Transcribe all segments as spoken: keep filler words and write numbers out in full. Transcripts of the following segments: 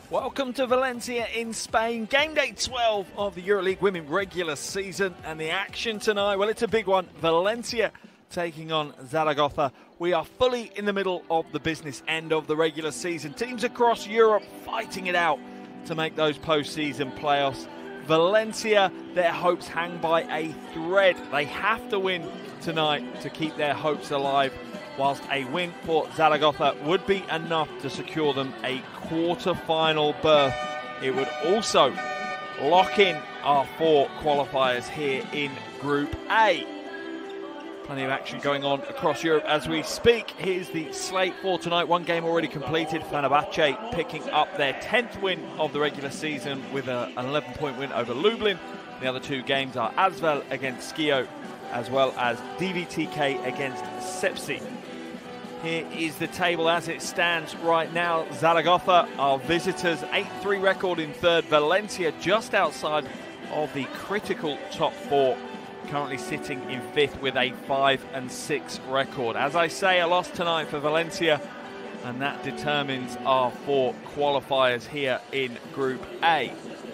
Welcome to Valencia in Spain, game day twelve of the EuroLeague Women regular season, and the action tonight, well, it's a big one. Valencia taking on Zaragoza. We are fully in the middle of the business end of the regular season. Teams across Europe fighting it out to make those postseason playoffs. Valencia, their hopes hang by a thread. They have to win tonight to keep their hopes alive, whilst a win for Zaragoza would be enough to secure them a quarter-final berth. It would also lock in our four qualifiers here in Group A. Plenty of action going on across Europe as we speak. Here's the slate for tonight. One game already completed. Fenerbahce picking up their tenth win of the regular season with a, an eleven point win over Lublin. The other two games are Asvel against Skio, as well as D V T K against Sepsi. Here is the table as it stands right now. Zaragoza are visitors, eight three record in third. Valencia just outside of the critical top four, currently sitting in fifth with a five and six record. As I say, a loss tonight for Valencia, and that determines our four qualifiers here in Group A.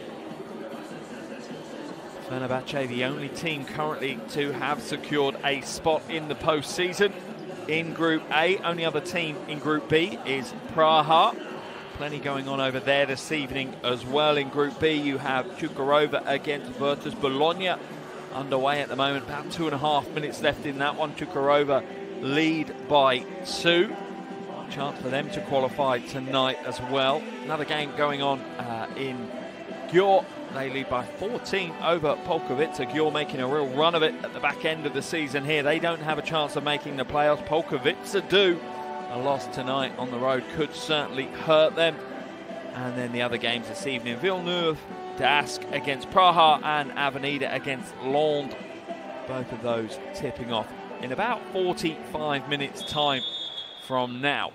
Fenerbahce, the only team currently to have secured a spot in the postseason. In Group A, only other team in Group B is Praha. Plenty going on over there this evening as well. In Group B, you have Cukurova against Virtus Bologna underway at the moment. About two and a half minutes left in that one. Cukurova lead by two. Chance for them to qualify tonight as well. Another game going on uh, in Győr. They lead by fourteen over Polkowice. Győr making a real run of it at the back end of the season here. They don't have a chance of making the playoffs. Polkowice do. A loss tonight on the road could certainly hurt them. And then the other games this evening. Villeneuve, Dask against Praha, and Avenida against Lond. Both of those tipping off in about forty-five minutes time from now.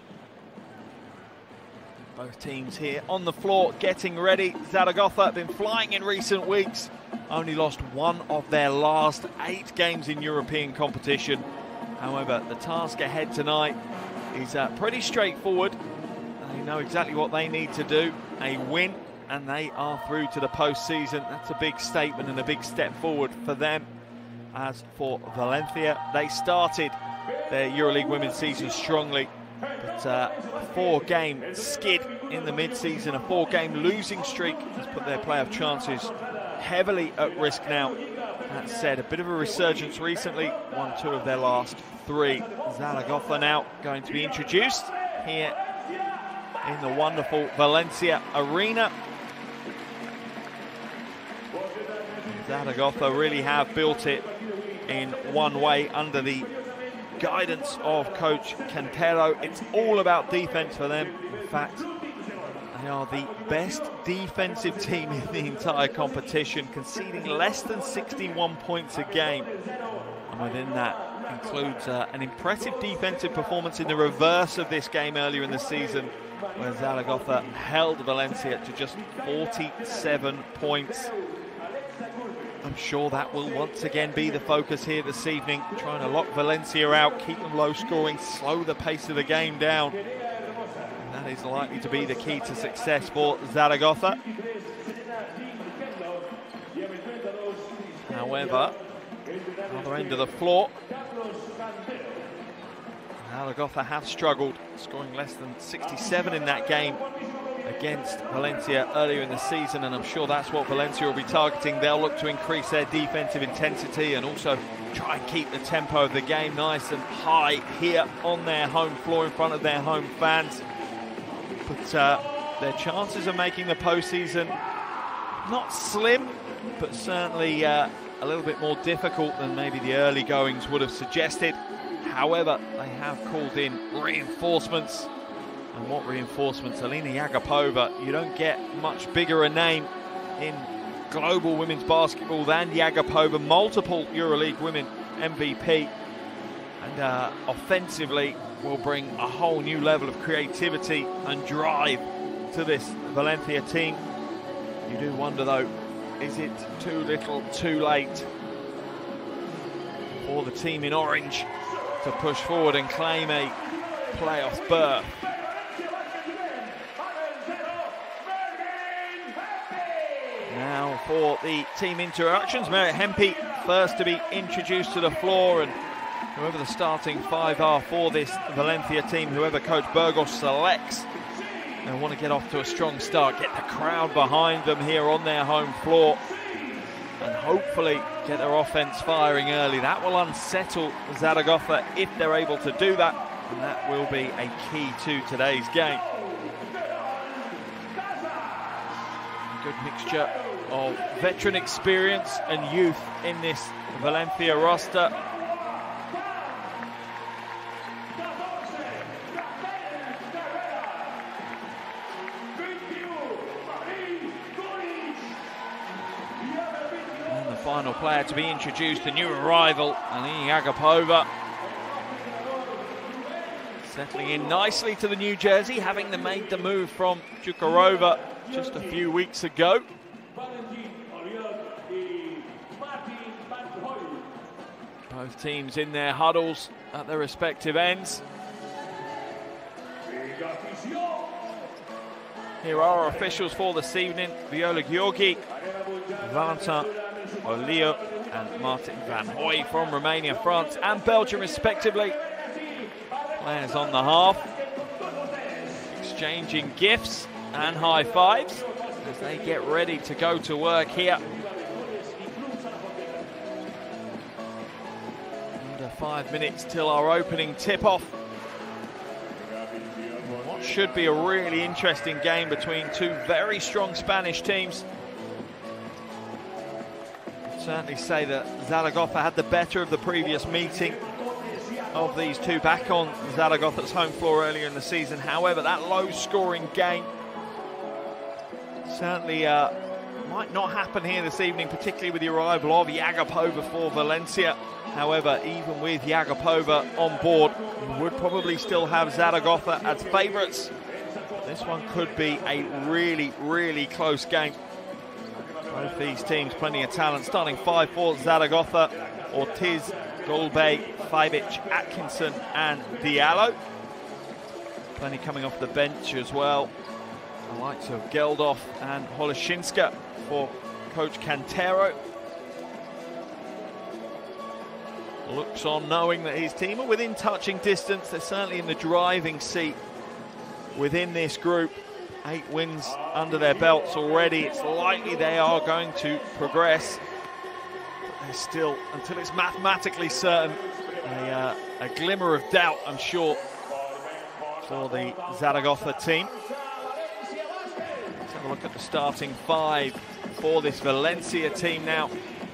Both teams here on the floor getting ready. Zaragoza have been flying in recent weeks. Only lost one of their last eight games in European competition. However, the task ahead tonight is uh, pretty straightforward. They know exactly what they need to do. A win, and they are through to the postseason. That's a big statement and a big step forward for them. As for Valencia, they started their EuroLeague women's season strongly. But uh, a four-game skid in the mid-season, a four-game losing streak has put their playoff chances heavily at risk now. That said, a bit of a resurgence recently, won two of their last three. Zaragoza now going to be introduced here in the wonderful Valencia arena. Zaragoza really have built it in one way under the guidance of coach Cantero. It's all about defense for them. In fact, they are the best defensive team in the entire competition, conceding less than sixty-one points a game. And within that includes uh, an impressive defensive performance in the reverse of this game earlier in the season, where Zaragoza held Valencia to just forty-seven points. I'm sure that will once again be the focus here this evening, trying to lock Valencia out, keep them low scoring, slow the pace of the game down. And that is likely to be the key to success for Zaragoza. However, other end of the floor, Zaragoza have struggled, scoring less than sixty-seven in that game against Valencia earlier in the season, and I'm sure that's what Valencia will be targeting. They'll look to increase their defensive intensity and also try and keep the tempo of the game nice and high here on their home floor in front of their home fans. But uh, their chances of making the postseason, not slim, but certainly uh, a little bit more difficult than maybe the early goings would have suggested. However, they have called in reinforcements. And what reinforcements? Alina Yagapova. You don't get much bigger a name in global women's basketball than Yagapova, multiple EuroLeague women M V P. And uh, offensively will bring a whole new level of creativity and drive to this Valencia team. You do wonder though, is it too little too late for the team in orange to push forward and claim a playoff berth? for the team interactions. Merit Hempe first to be introduced to the floor, and whoever the starting five are for this Valencia team, whoever Coach Burgos selects, they want to get off to a strong start, get the crowd behind them here on their home floor, and hopefully get their offense firing early. That will unsettle Zaragoza if they're able to do that, and that will be a key to today's game. A good mixture of veteran experience and youth in this Valencia roster. Final player to be introduced, a new arrival, Alini Agapova. Settling in nicely to the new jersey, having made the move from Chukarova just a few weeks ago. Both teams in their huddles at their respective ends. Here are our officials for this evening: Viola Georgi, Valentin Olio and Martin Van Hooy from Romania, France and Belgium respectively. Players on the half, exchanging gifts and high fives as they get ready to go to work here. Under five minutes till our opening tip-off. What should be a really interesting game between two very strong Spanish teams. Certainly say that Zaragoza had the better of the previous meeting of these two back on Zaragoza's home floor earlier in the season. However, that low-scoring game certainly uh, might not happen here this evening, particularly with the arrival of Agapova for Valencia. However, even with Agapova on board, we would probably still have Zaragoza as favourites. This one could be a really, really close game. Both these teams, plenty of talent. Starting five for Zaragoza: Ortiz, Golbey, Fabic, Atkinson and Diallo. Plenty coming off the bench as well. The likes of Geldof and Holoshinska for Coach Cantero. Looks on knowing that his team are within touching distance. They're certainly in the driving seat within this group. Eight wins under their belts already. It's likely they are going to progress. But there's still, until it's mathematically certain, a, uh, a glimmer of doubt, I'm sure, for the Zaragoza team. Let's have a look at the starting five for this Valencia team now.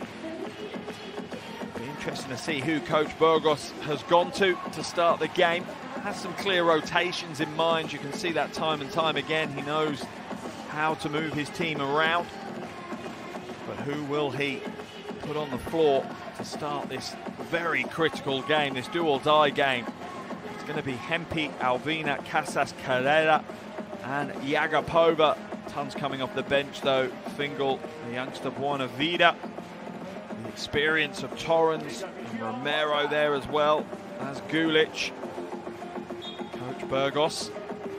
Be interesting to see who Coach Burgos has gone to to start the game. Has some clear rotations in mind. You can see that time and time again. He knows how to move his team around. But who will he put on the floor to start this very critical game, this do-or-die game? It's going to be Hempe, Alvina, Casas, Carrera and Agapova. Tons coming off the bench though. Fingal, the youngster Buena Vida. The experience of Torrens and Romero there as well as Gulic. Coach Burgos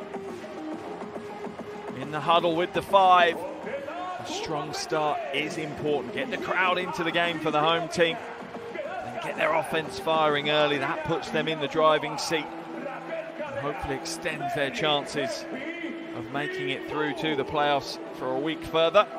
in the huddle with the five. A strong start is important. Get the crowd into the game for the home team and get their offense firing early. That puts them in the driving seat and hopefully extends their chances of making it through to the playoffs for a week further.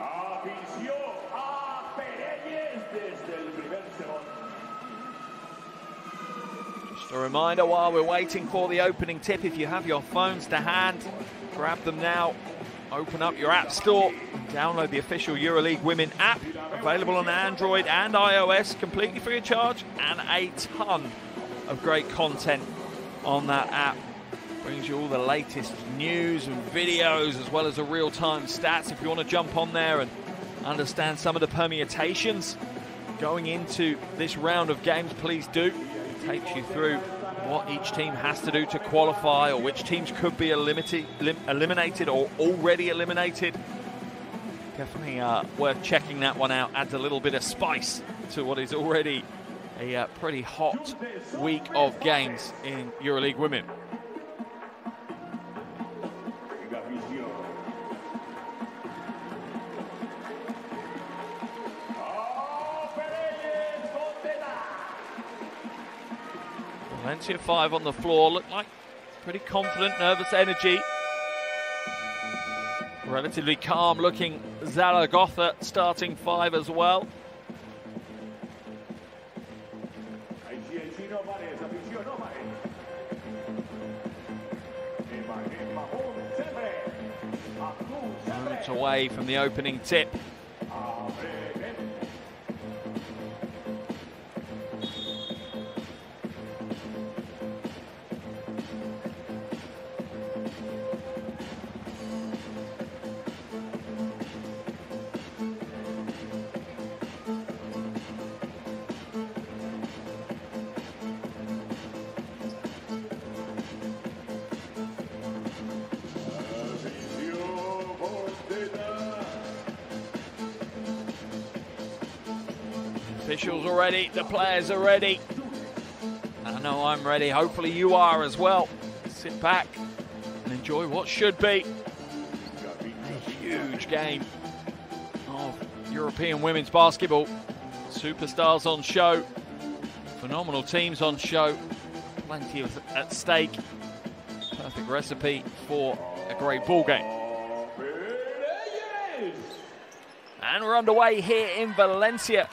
Just a reminder, while we're waiting for the opening tip, if you have your phones to hand, grab them now, open up your app store, and download the official EuroLeague Women app, available on Android and iOS, completely free of charge, and a ton of great content on that app. Brings you all the latest news and videos, as well as the real-time stats. If you want to jump on there and understand some of the permutations going into this round of games, please do. It takes you through what each team has to do to qualify, or which teams could be eliminated, eliminated or already eliminated. Definitely uh, worth checking that one out. Adds a little bit of spice to what is already a uh, pretty hot week of games in EuroLeague Women. Valencia five on the floor, look like pretty confident, nervous energy. Relatively calm looking Zaragoza starting five as well. Moments away from the opening tip. Officials are ready, the players are ready. I know I'm ready, hopefully you are as well. Sit back and enjoy what should be a huge game of European women's basketball. Superstars on show, phenomenal teams on show, plenty of at stake. Perfect recipe for a great ball game. And we're underway here in Valencia.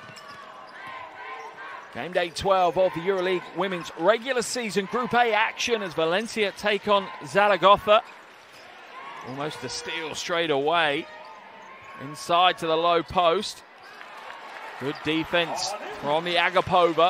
Game day twelve of the EuroLeague Women's regular season Group A action as Valencia take on Zaragoza. Almost a steal straight away. Inside to the low post. Good defense from the Agapova.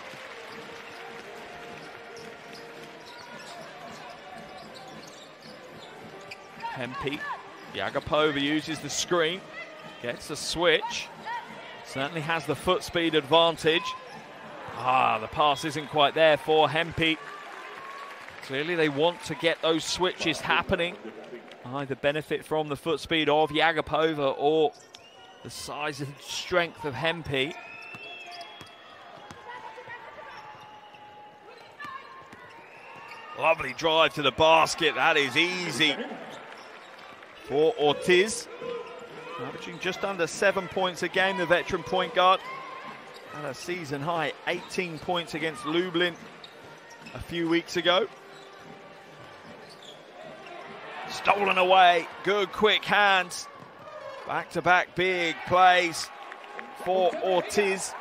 Hempy. The Agapova uses the screen. Gets a switch. Certainly has the foot speed advantage. Ah, the pass isn't quite there for Hempy. Clearly they want to get those switches happening. Either benefit from the foot speed of Agapova or the size and strength of Hempy. Lovely drive to the basket. That is easy for Ortiz. Averaging just under seven points a game, the veteran point guard. Had a season high eighteen points against Lublin a few weeks ago. Stolen away, good quick hands. Back-to-back big plays for Ortiz.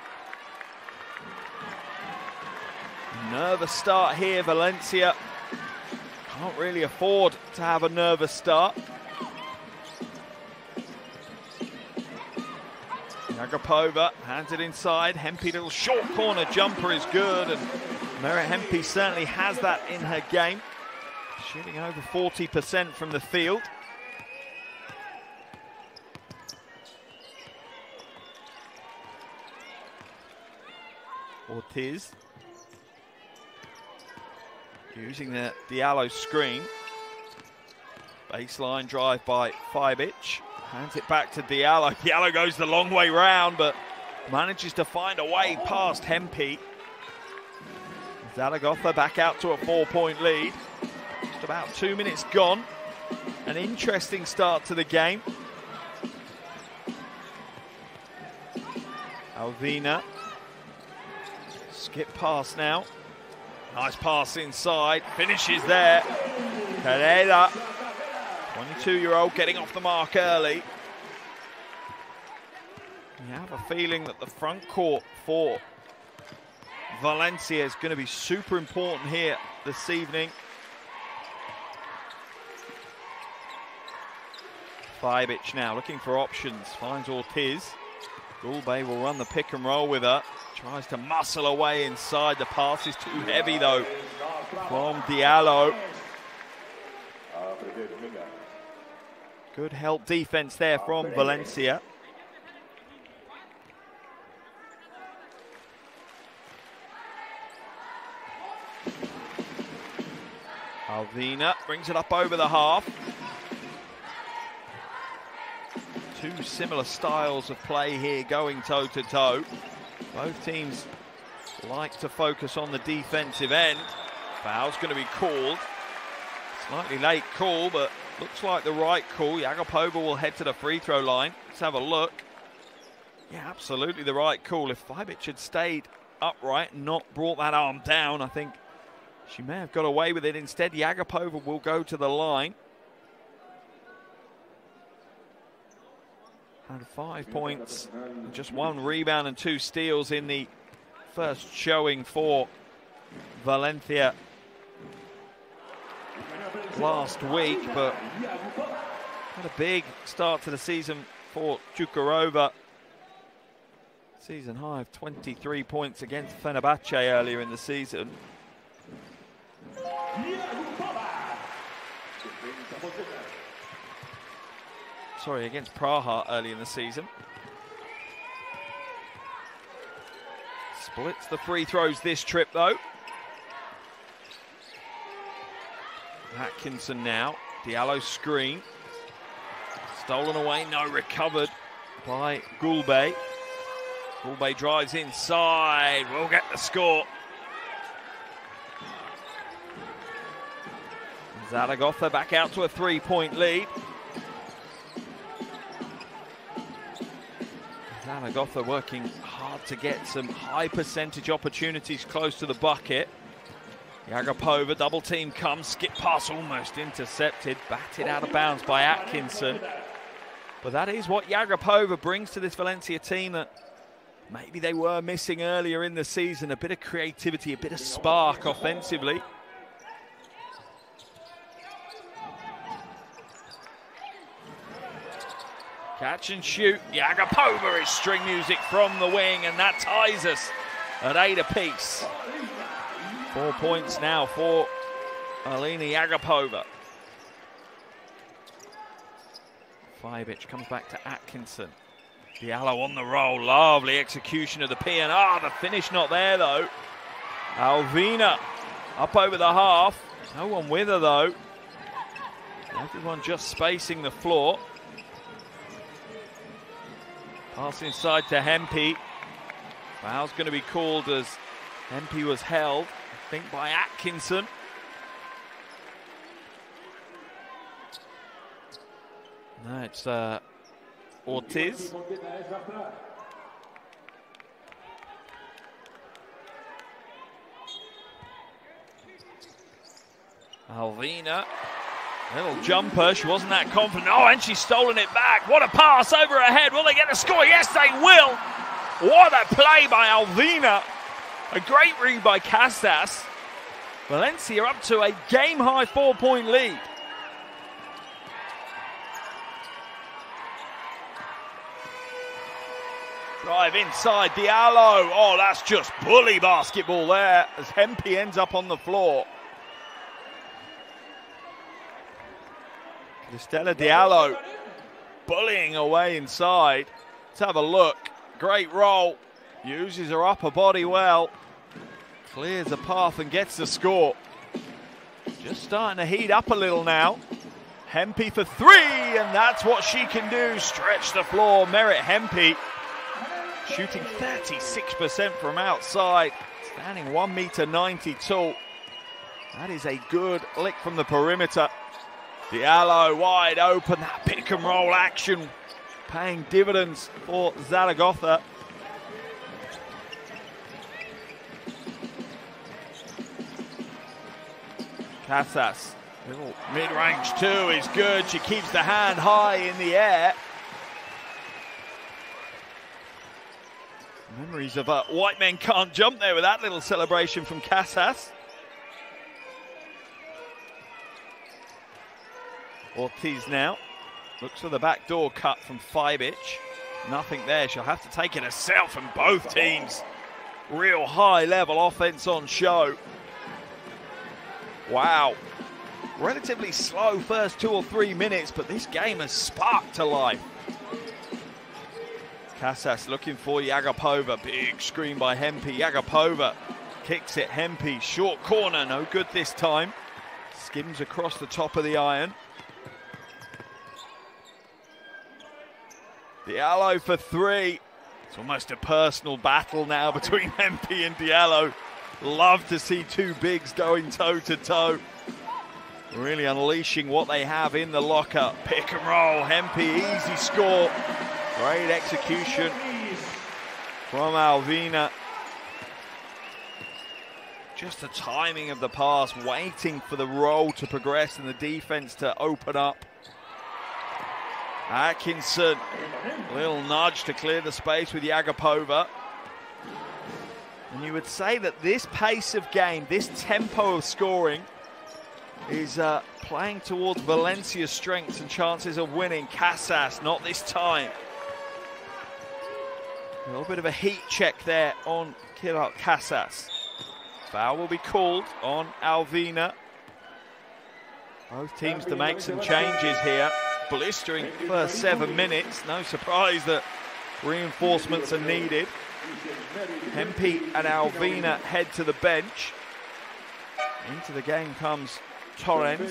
Nervous start here, Valencia. Can't really afford to have a nervous start. Agapova hands it inside. Hempy, little short corner jumper is good, and Merritt Hempy certainly has that in her game. Shooting over forty percent from the field. Ortiz using the Diallo screen. Baseline drive by Fibic. Hands it back to Diallo. Diallo goes the long way round, but manages to find a way past Hempy. Zaragoza back out to a four-point lead. Just about two minutes gone. An interesting start to the game. Alvina. Skip pass now. Nice pass inside. Finishes there. Carrera. twenty-two-year-old getting off the mark early. You have a feeling that the front court for Valencia is going to be super important here this evening. Fibic now looking for options. Finds Ortiz. Gulbe will run the pick and roll with her. Tries to muscle away inside. The pass is too heavy though from Diallo. Good help defense there from Valencia. Alvina brings it up over the half. Two similar styles of play here going toe to toe. Both teams like to focus on the defensive end. Foul's going to be called. Slightly late call, but looks like the right call. Agapova will head to the free throw line. Let's have a look. Yeah, absolutely the right call. If Fibic had stayed upright and not brought that arm down. I think she may have got away with it. Instead, Yagapova will go to the line. Had five points, just one rebound and two steals in the first showing for Valencia last week, but had a big start to the season for Cukurova. Season high of twenty-three points against Fenerbahce earlier in the season. Sorry, against Praha early in the season. Splits the free throws this trip, though. Atkinson now. Diallo screen. Stolen away, no, recovered by Gulbe. Gulbe drives inside. We'll get the score. Zaragoza back out to a three-point lead. Zaragoza working hard to get some high percentage opportunities close to the bucket. Yagapova, double team comes, skip pass almost intercepted, batted out of bounds by Atkinson. But that is what Yagapova brings to this Valencia team that maybe they were missing earlier in the season. A bit of creativity, a bit of spark offensively. Catch and shoot. Yagapova is string music from the wing, and that ties us at eight apiece. Four points now for Alina Yagapova. Fibic comes back to Atkinson. Diallo on the roll. Lovely execution of the P N R. The finish not there, though. Alvina up over the half. No one with her, though. Everyone just spacing the floor. Pass inside to Hempe. Foul's going to be called as Hempe was held, I think, by Atkinson. No, it's uh, Ortiz. Alvina. Little jumper, she wasn't that confident. Oh, and she's stolen it back. What a pass over her head. Will they get a score? Yes, they will. What a play by Alvina. A great read by Casas. Valencia up to a game-high four-point lead. Drive inside, Diallo. Oh, that's just bully basketball there as Hempe ends up on the floor. Stella Diallo bullying away inside. Let's have a look. Great roll. Uses her upper body well. Clears the path and gets the score. Just starting to heat up a little now. Hempe for three, and that's what she can do. Stretch the floor. Merit Hempe. Shooting thirty-six percent from outside. Standing one meter ninety tall. That is a good lick from the perimeter. Diallo wide open, that pick and roll action paying dividends for Zaragoza. Casas, little mid-range two is good. She keeps the hand high in the air. Memories of uh, white men can't jump there with that little celebration from Casas. Ortiz now looks for the backdoor cut from Fibic. Nothing there. She'll have to take it herself, and both teams real high level offense on show. Wow. Relatively slow first two or three minutes, but this game has sparked to life. Casas looking for Yagapova. Big screen by Hempe. Yagapova kicks it. Hempe short corner. No good this time. Skims across the top of the iron. Diallo for three. It's almost a personal battle now between Hempe and Diallo. Love to see two bigs going toe to toe. Really unleashing what they have in the locker. Pick and roll, Hempe, easy score. Great execution from Alvina. just the timing of the pass, waiting for the roll to progress and the defense to open up. Atkinson, little nudge to clear the space with Yagapova. And you would say that this pace of game, this tempo of scoring, is uh, playing towards Valencia's strengths and chances of winning. Casas, not this time. A little bit of a heat check there on Kirat Casas. Foul will be called on Alvina. Both teams to make some changes here. Blistering first seven minutes. No surprise that reinforcements are needed. Hempe and Alvina head to the bench. Into the game comes Torrens.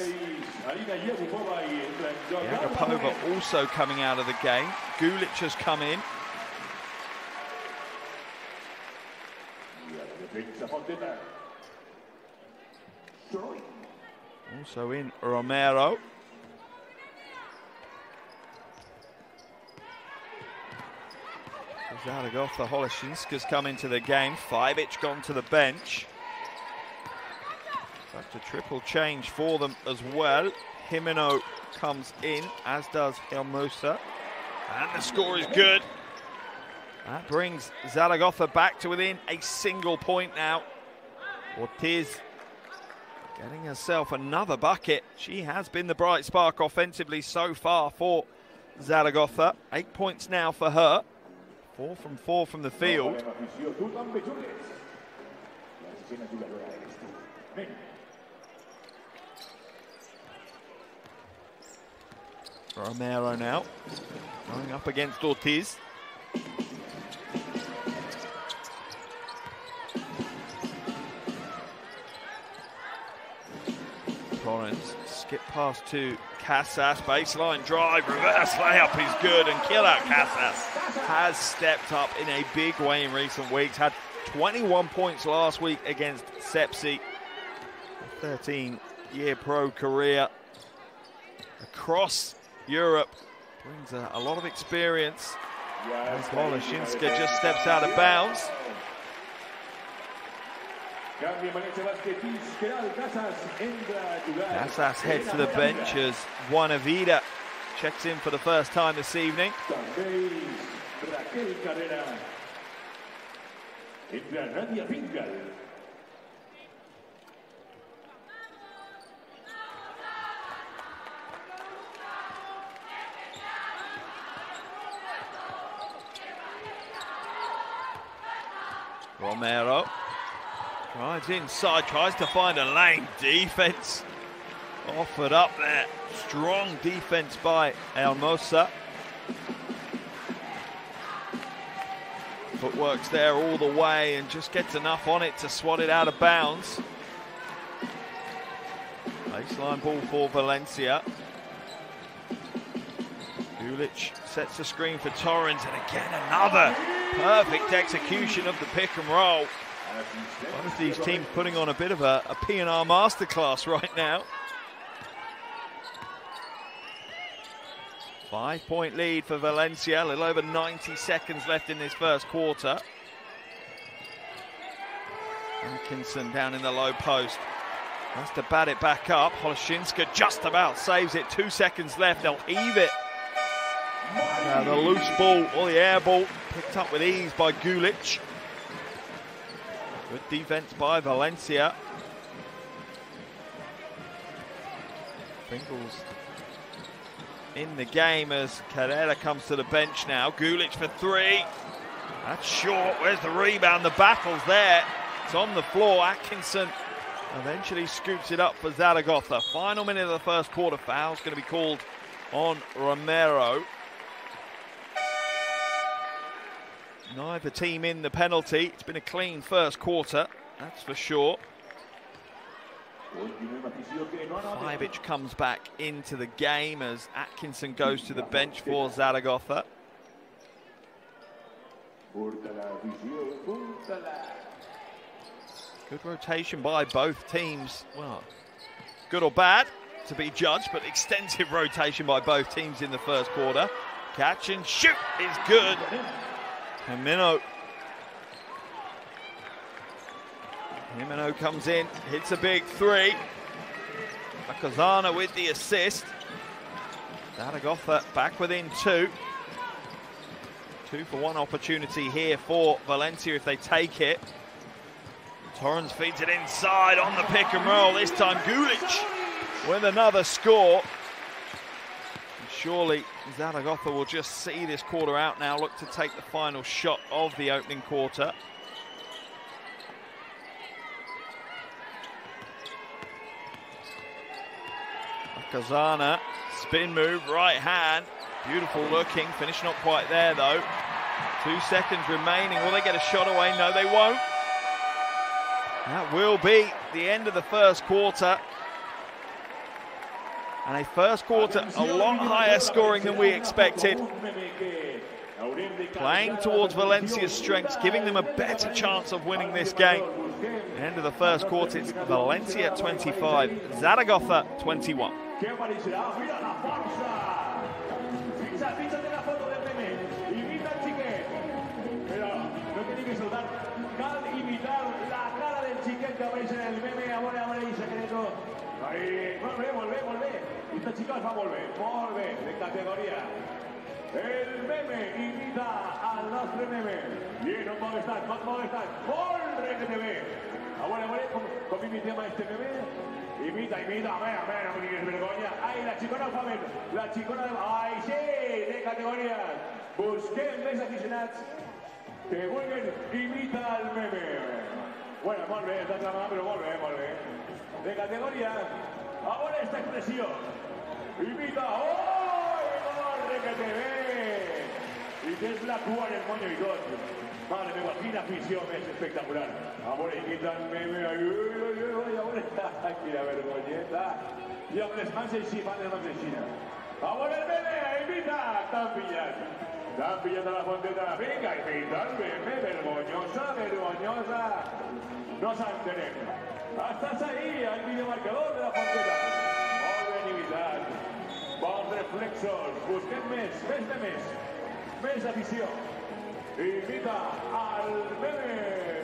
Yagapova also coming out of the game. Gulic has come in. Also in Romero. Zaragoza, Holoshinska's come into the game. Fibic gone to the bench. That's a triple change for them as well. Jimeno comes in, as does Hermosa. And the score is good. That brings Zaragoza back to within a single point now. Ortiz getting herself another bucket. She has been the bright spark offensively so far for Zaragoza. Eight points now for her. Four from four from the field. Romero now going up against Ortiz. Torrens, skip pass to Casas, baseline drive, reverse layup is good, and Kirat Casas has stepped up in a big way in recent weeks. Had twenty-one points last week against Sepsi. A thirteen-year pro career across Europe. Brings a, a lot of experience. As Holoshinska just steps out of bounds. Casas heads to the bench as Juanavida checks in for the first time this evening. Romero drives inside, tries to find a lane. Defense offered up there. Strong defense by Hermosa. Footwork's there all the way and just gets enough on it to swat it out of bounds. Baseline ball for Valencia. Gulic sets the screen for Torrens, and again another perfect execution of the pick and roll. Both these teams putting on a bit of a, a P and R masterclass right now. Five-point lead for Valencia, a little over ninety seconds left in this first quarter. Atkinson down in the low post. Has to bat it back up. Holoshinska just about saves it. Two seconds left. They'll heave it. Uh, the loose ball or the air ball picked up with ease by Gulic. Good defense by Valencia. Pringles in the game as Carrera comes to the bench now. Gulic for three. That's short. Where's the rebound? The battle's there. It's on the floor. Atkinson eventually scoops it up for Zaragoza. Final minute of the first quarter. Foul's going to be called on Romero. Neither team in the penalty. It's been a clean first quarter, that's for sure. Fibic comes back into the game as Atkinson goes to the bench for Zaragoza. Good rotation by both teams. Well, good or bad to be judged, but extensive rotation by both teams in the first quarter. Catch and shoot is good. Jimeno. Jimeno comes in, hits a big three. Casademont with the assist. Zaragoza back within two. Two for one opportunity here for Valencia if they take it. Torrens feeds it inside on the pick and roll. This time Gulic with another score. And surely Zaragoza will just see this quarter out now, look to take the final shot of the opening quarter. Casademont, spin move, right hand. Beautiful looking, finish not quite there though. Two seconds remaining. Will they get a shot away? No, they won't. That will be the end of the first quarter. And a first quarter a lot higher scoring than we expected. Playing towards Valencia's strengths, giving them a better chance of winning this game. End of the first quarter, it's Valencia twenty-five, Zaragoza twenty-one. Esta chica va a volver, volver de categoría. El meme imita al nostre meme. Bien, on va estar, on va estar. Volve que te ve. Ahora, ahora, com imitema este meme. Imita, imita, a ver, a ver, no me digas vergonya. Ai, la xicona fa ben. La xicona de... Ai, sí, de categoria. Busquem més aficionats que vulguin imitar el meme. Bueno, molt bé, està aclamada, però molt bé, molt bé. De categoria. Ahora esta expresión. Imita, ¡oh! ¡Corre que te ve! Y que es la cua en el moño y todo. Madre mía, quina afición es espectacular. Ahora imita el meme. Ay, ay, ay, ahora. Quina vergonyeta. Y amb les mans així, fan les mans així. Ahora el meme, imita. T'han pillat. T'han pillat a la fonteta. Vinga, imita el meme. Vergonyosa, vergonyosa. No s'entenem. Estàs ahí, al videomarcador de la fonteta. Molt ben imitat. Bons reflexos. Busquem més, més de més. Més afició. Imita al meme.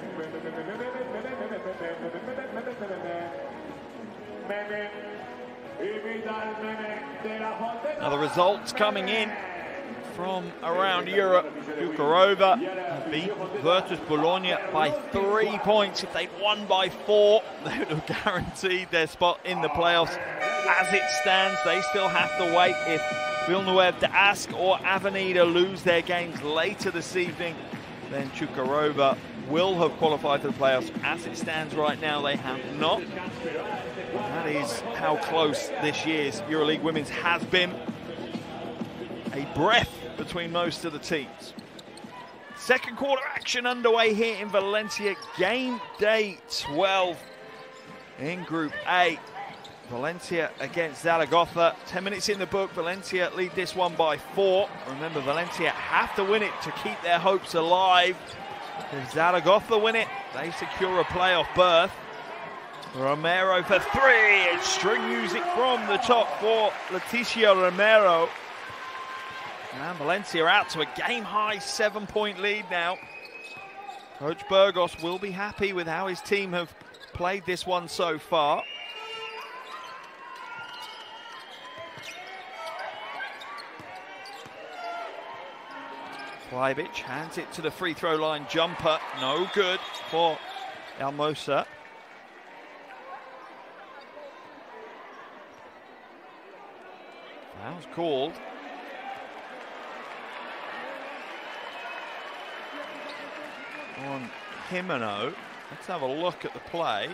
Meme. Imita al meme de la fonteta. Now the results coming in from around Europe. Cucurova have beat Virtus Bologna by three points. If they'd won by four, they would have guaranteed their spot in the playoffs. As it stands, they still have to wait. If Villeneuve de Ascq or Avenida lose their games later this evening, then Cucurova will have qualified for the playoffs. As it stands right now, they have not. That is how close this year's EuroLeague Women's has been. A breath between most of the teams. Second quarter action underway here in Valencia. Game day twelve in Group A. Valencia against Zaragoza. ten minutes in the book. Valencia lead this one by four. Remember, Valencia have to win it to keep their hopes alive. If Zaragoza win it, they secure a playoff berth. Romero for three. It's string music from the top for Leticia Romero. And Valencia out to a game-high seven-point lead now. Coach Burgos will be happy with how his team have played this one so far. Plibic hands it to the free throw line jumper. No good for Almosa. Foul's called. On Jimeno. Let's have a look at the play.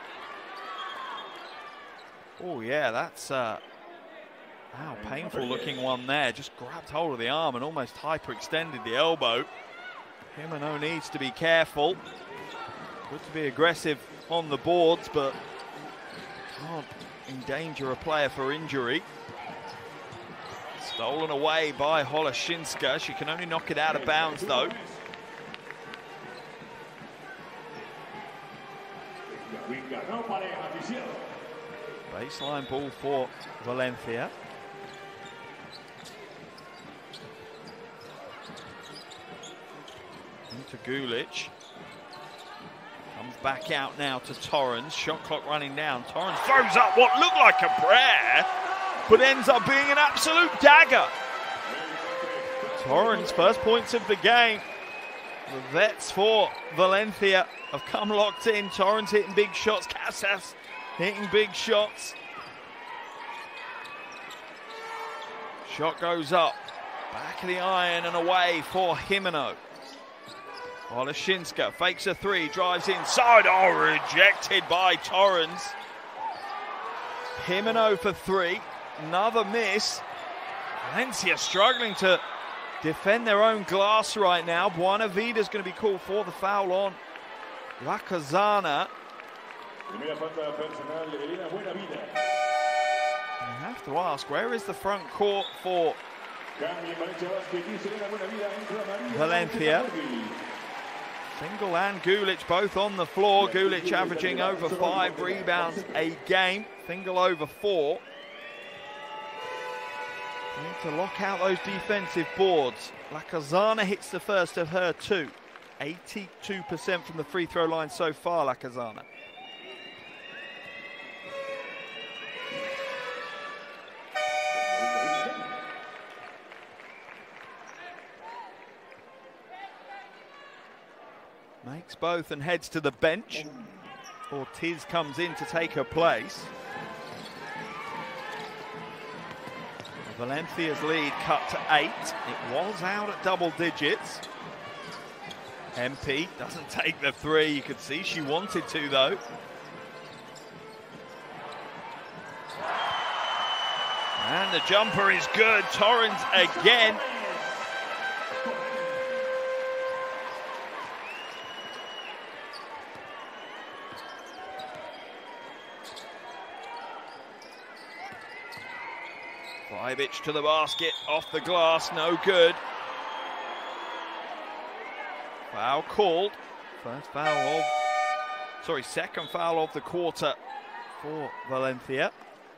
Oh yeah, that's uh wow, painful looking one there. Just grabbed hold of the arm and almost hyperextended the elbow. Jimeno needs to be careful. Good to be aggressive on the boards, but can't endanger a player for injury. Stolen away by Holoshinska. She can only knock it out of bounds though. Baseline ball for Valencia. Into Gulic. Comes back out now to Torrens. Shot clock running down. Torrens throws up what looked like a prayer, but ends up being an absolute dagger. Torrens, first points of the game. The vets for Valencia have come locked in. Torrens hitting big shots. Casas hitting big shots. Shot goes up. Back of the iron and away for Jimeno. Oleshinska fakes a three, drives inside. Oh, rejected by Torrens. Jimeno for three. Another miss. Valencia struggling to defend their own glass right now. Buenavida's going to be called for the foul on Lacazana. You have to ask, where is the front court for Valencia? Single and Gulic both on the floor. Gulic averaging over five rebounds a game. Single over four. Need to lock out those defensive boards. Lacazana hits the first of her two. eighty-two percent from the free throw line so far, Lacazana. Makes both and heads to the bench. Ortiz comes in to take her place. Valencia's lead cut to eight. It was out at double digits. M P doesn't take the three. You could see she wanted to, though. And the jumper is good. Torrens again. Vibic to the basket, off the glass, no good. Foul called. First foul of, sorry, second foul of the quarter for Valencia.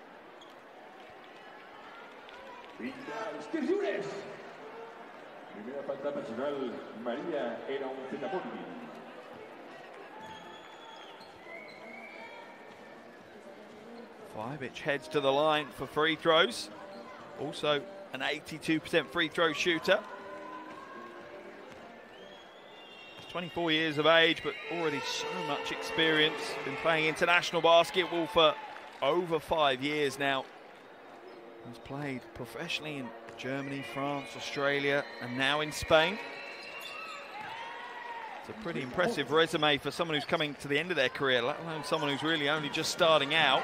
Vibic heads to the line for free throws. Also an eighty-two percent free throw shooter. He's twenty-four years of age, but already so much experience. Been playing international basketball for over five years now. He's played professionally in Germany, France, Australia, and now in Spain. It's a pretty impressive resume for someone who's coming to the end of their career, let alone someone who's really only just starting out.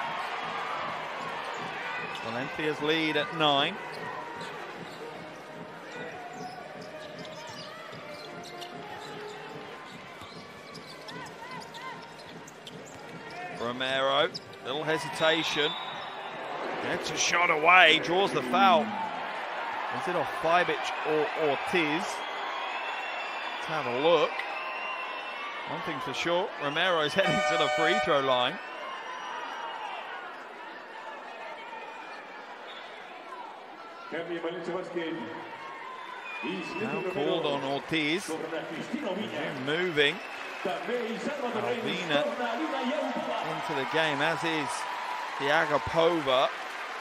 Valencia's lead at nine. Romero, little hesitation. Gets a shot away, draws the foul. Is it off Vibic or Ortiz? Let's have a look. One thing for sure, Romero's heading to the free throw line. Now called on Ortiz. Moving. Alvina into the game, as is Diagapova.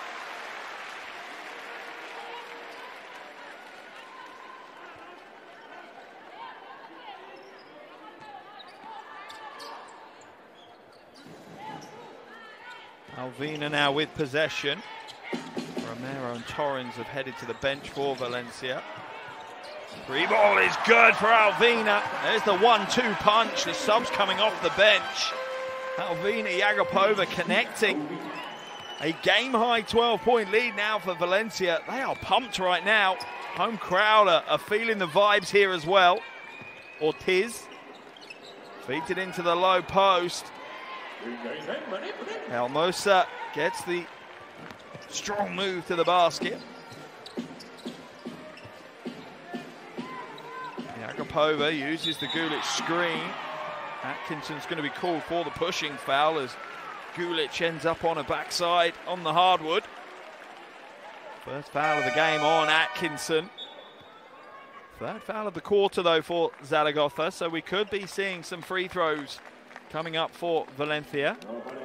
Alvina now with possession. Romero and Torrens have headed to the bench for Valencia. Free ball is good for Alvina. There's the one two punch. The subs coming off the bench. Alvina Diagapova connecting. A game-high twelve point lead now for Valencia. They are pumped right now. Home crowd are, are feeling the vibes here as well. Ortiz feeds it into the low post. Hermosa gets the strong move to the basket. Diagapova uses the Gulic screen. Atkinson's going to be called for the pushing foul as Gulic ends up on a backside on the hardwood. First foul of the game on Atkinson. Third foul of the quarter, though, for Zaragoza, so we could be seeing some free throws coming up for Valencia.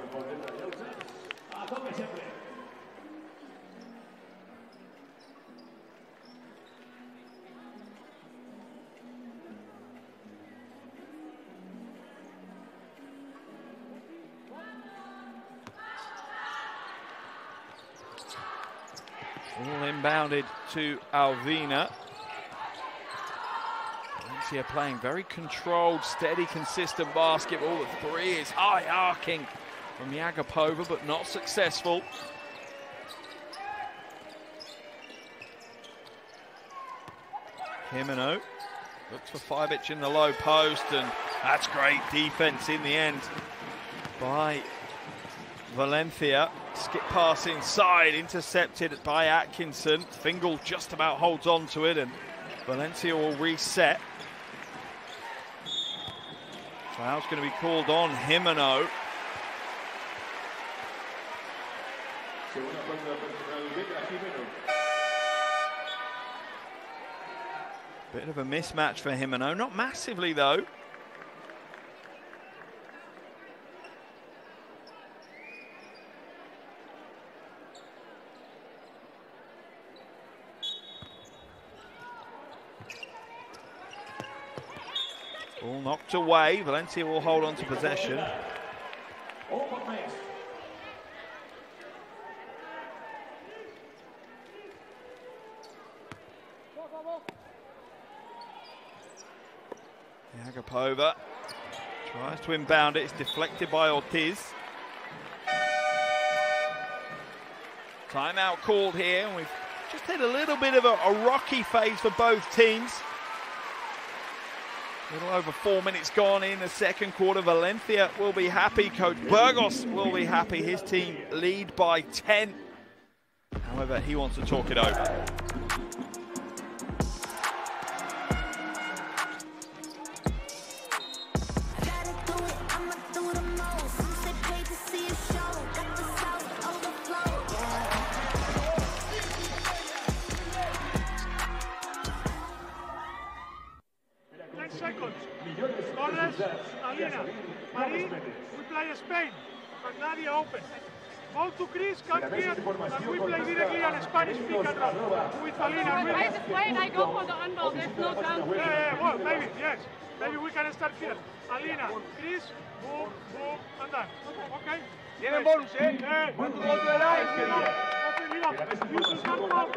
All inbounded to Alvina. Valencia playing very controlled, steady, consistent basketball. The three is high arcing from Yagapova, but not successful. Jimeno looks for Fibic in the low post, and that's great defense in the end by Valencia. Skip pass inside, intercepted by Atkinson. Fingal just about holds on to it, and Valencia will reset. Foul's going to be called on Jimeno. Bit of a mismatch for Jimeno, not massively though. Ball knocked away. Valencia will hold on to possession. Yagapova tries to inbound it. It's deflected by Ortiz. Timeout called here. We've just had a little bit of a, a rocky phase for both teams. A little over four minutes gone in the second quarter. Valencia will be happy. Coach Burgos will be happy. His team lead by ten. However, he wants to talk it over. Seconds. Torres, Alina, Marie, we play Spain, but Nadia open. Ball to Chris, can't get, and we play directly on Spanish pick and roll with Alina. When I play and I go for the on ball, there's no ground. Yeah, yeah, well, maybe, yes. Maybe we can start here. Alina, Chris, boom, boom, and done. Okay? Tienen bonus, eh? Yeah. ¿Cuánto gol te da? Okay, mira, use his hand ball.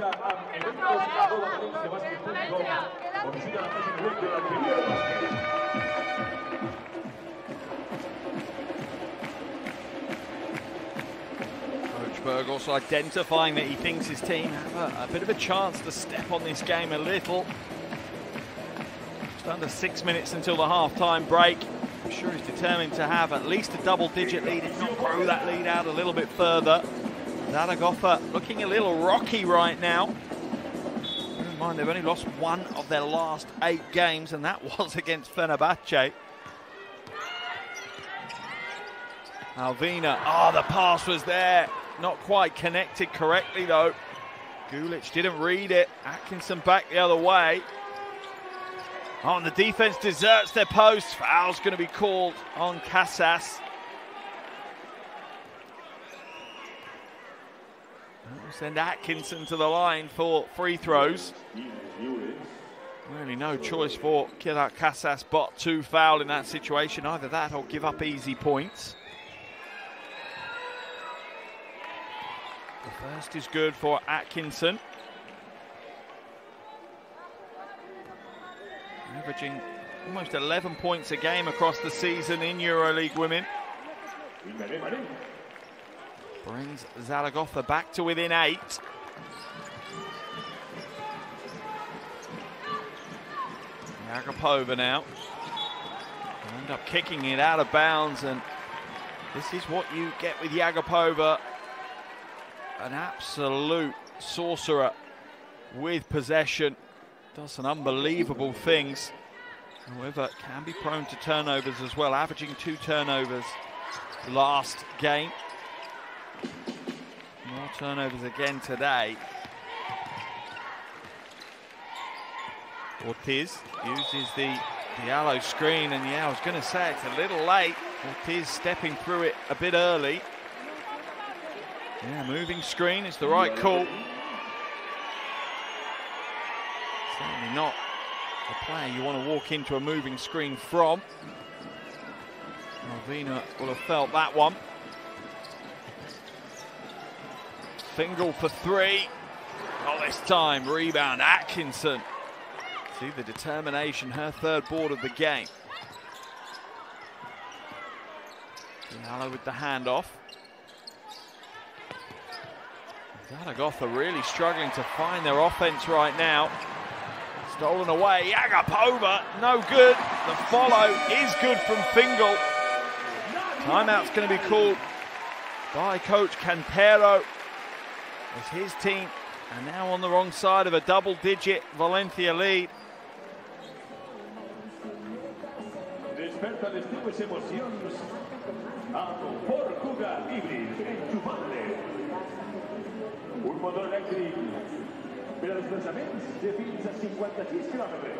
Coach Burgos identifying that he thinks his team have a, a bit of a chance to step on this game a little. Just under six minutes until the half-time break. I'm sure he's determined to have at least a double-digit lead, if not grow that lead out a little bit further. Zaragoza looking a little rocky right now. Bear in mind, they've only lost one of their last eight games, and that was against Fenerbahce. Alvina, oh, the pass was there. Not quite connected correctly, though. Gulic didn't read it. Atkinson back the other way. Oh, and the defense deserts their post. Foul's going to be called on Casas. We'll send Atkinson to the line for free throws. Really no choice for Killer Casas but to foul in that situation. Either that or give up easy points. The first is good for Atkinson. Averaging almost eleven points a game across the season in EuroLeague Women. Brings Zaragoza back to within eight. Yagapova now. They'll end up kicking it out of bounds, and this is what you get with Yagapova. An absolute sorcerer with possession. Does some unbelievable things. However, can be prone to turnovers as well, averaging two turnovers last game. More turnovers again today. Ortiz uses the Diallo screen, and yeah, I was going to say it's a little late. Ortiz stepping through it a bit early. Yeah, moving screen is the right call. Certainly not a player you want to walk into a moving screen from. Alvina will have felt that one. Fingal for three. Not this time. Rebound, Atkinson. See the determination, her third board of the game. Diallo with the handoff. Zaragoza really struggling to find their offense right now. Stolen away, Agapova, no good. The follow is good from Fingal. Timeout's going to be called by Coach Cantero, as his team are now on the wrong side of a double-digit Valencia lead. Desperta destinos emociones a por Kuga híbrido enchufable. Un motor elèctric per als desplaçaments de fins a cinquanta-sis quilòmetres.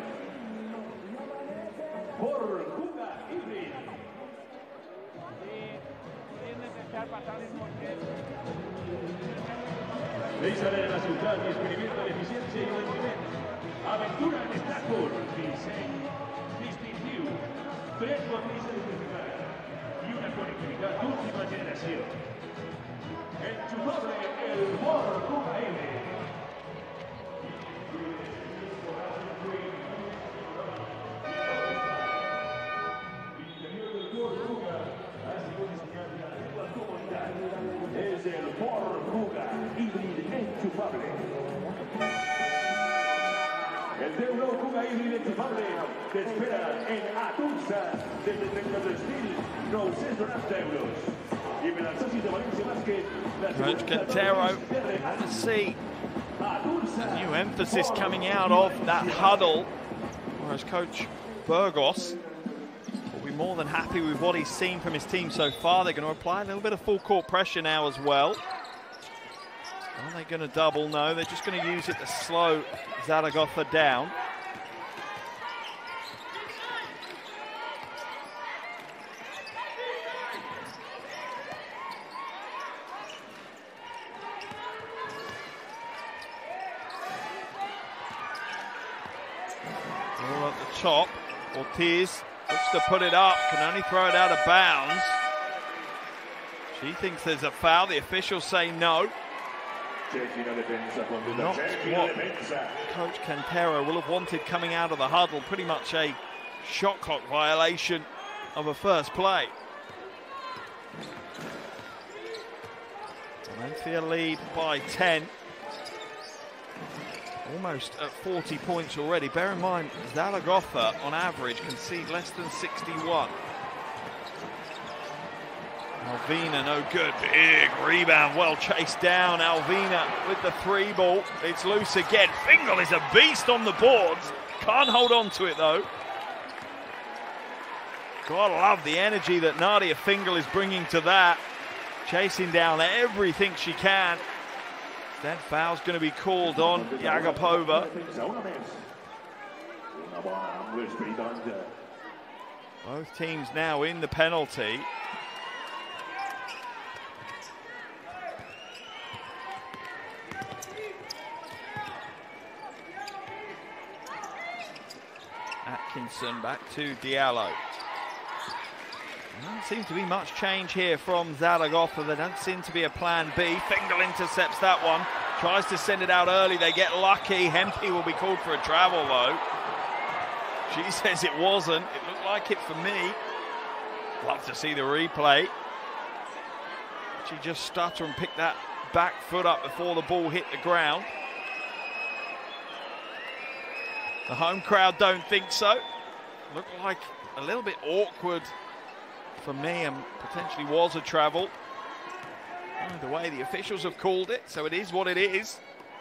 Por Kuga híbrid. Deixa de la ciutat i experimenta l'eficiència i el rendiment. Aventura en Stackport. Disseny distintiu. Tres cornises electrificades i una connectivitat d'última generació. Enchufable el Por Kuga híbrid. L'interior del Por Kuga ha sigut dissenyat per la seva comoditat. És el Por Kuga híbrid enchufable. El teu nou Kuga híbrid enchufable t'espera en Atunsa des de trenta-tres mil nou-cents noranta euros. I per als socis de València Bàsquet, Coach Cantero, to see a new emphasis coming out of that huddle, whereas Coach Burgos will be more than happy with what he's seen from his team so far. They're going to apply a little bit of full court pressure now as well. Are they going to double? No, they're just going to use it to slow Zaragoza down. All at the top. Ortiz looks to put it up, can only throw it out of bounds. She thinks there's a foul. The officials say no. Not what Coach Cantero will have wanted coming out of the huddle. Pretty much a shot clock violation of a first play. Valencia lead by ten. Almost at forty points already. Bear in mind, Zaragoza on average concede less than sixty-one. Alvina, no good. Big rebound, well chased down. Alvina with the three ball. It's loose again. Fingal is a beast on the boards. Can't hold on to it though. Gotta love the energy that Nadia Fingal is bringing to that. Chasing down everything she can. That foul's going to be called on Agapova. Both teams now in the penalty. Atkinson back to Diallo. Doesn't seem to be much change here from Zaragoza. There doesn't seem to be a plan B. Fingal intercepts that one. Tries to send it out early. They get lucky. Hempy will be called for a travel though. She says it wasn't. It looked like it for me. Love to see the replay. She just stutter and pick that back foot up before the ball hit the ground. The home crowd don't think so. Looked like a little bit awkward for me and potentially was a travel. Either way, the officials have called it, so it is what it is.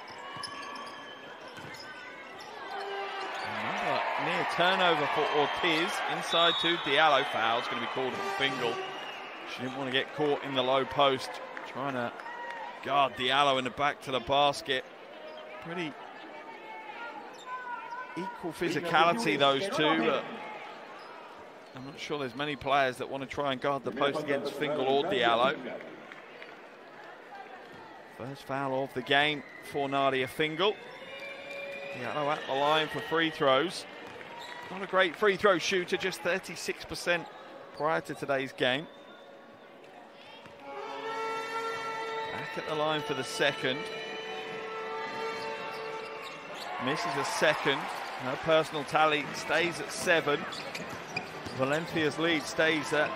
Another near turnover for Ortiz. Inside to Diallo. Foul's going to be called on Fingal. She didn't want to get caught in the low post. Trying to guard Diallo in the back to the basket. Pretty equal physicality, those two. But I'm not sure there's many players that want to try and guard the post against Fingal or Diallo. First foul of the game for Nadia Fingal. Diallo at the line for free throws. Not a great free throw shooter, just thirty-six percent prior to today's game. Back at the line for the second. Misses a second. Her personal tally stays at seven. Valencia's lead stays at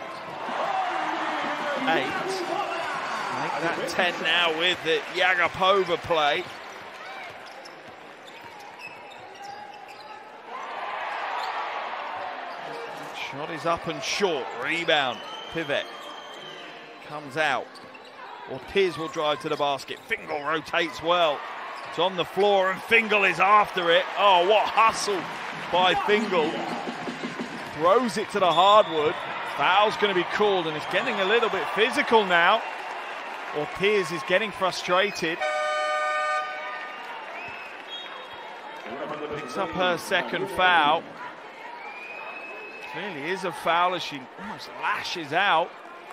eight. Make that ten now with the Yagapova play. Shot is up and short. Rebound. Pivot comes out. Ortiz will drive to the basket. Fingal rotates well. It's on the floor and Fingal is after it. Oh, what hustle by Fingal. Throws it to the hardwood. Foul's going to be called and it's getting a little bit physical now. Ortiz is getting frustrated. Picks up her second foul. Clearly is a foul as she almost lashes out.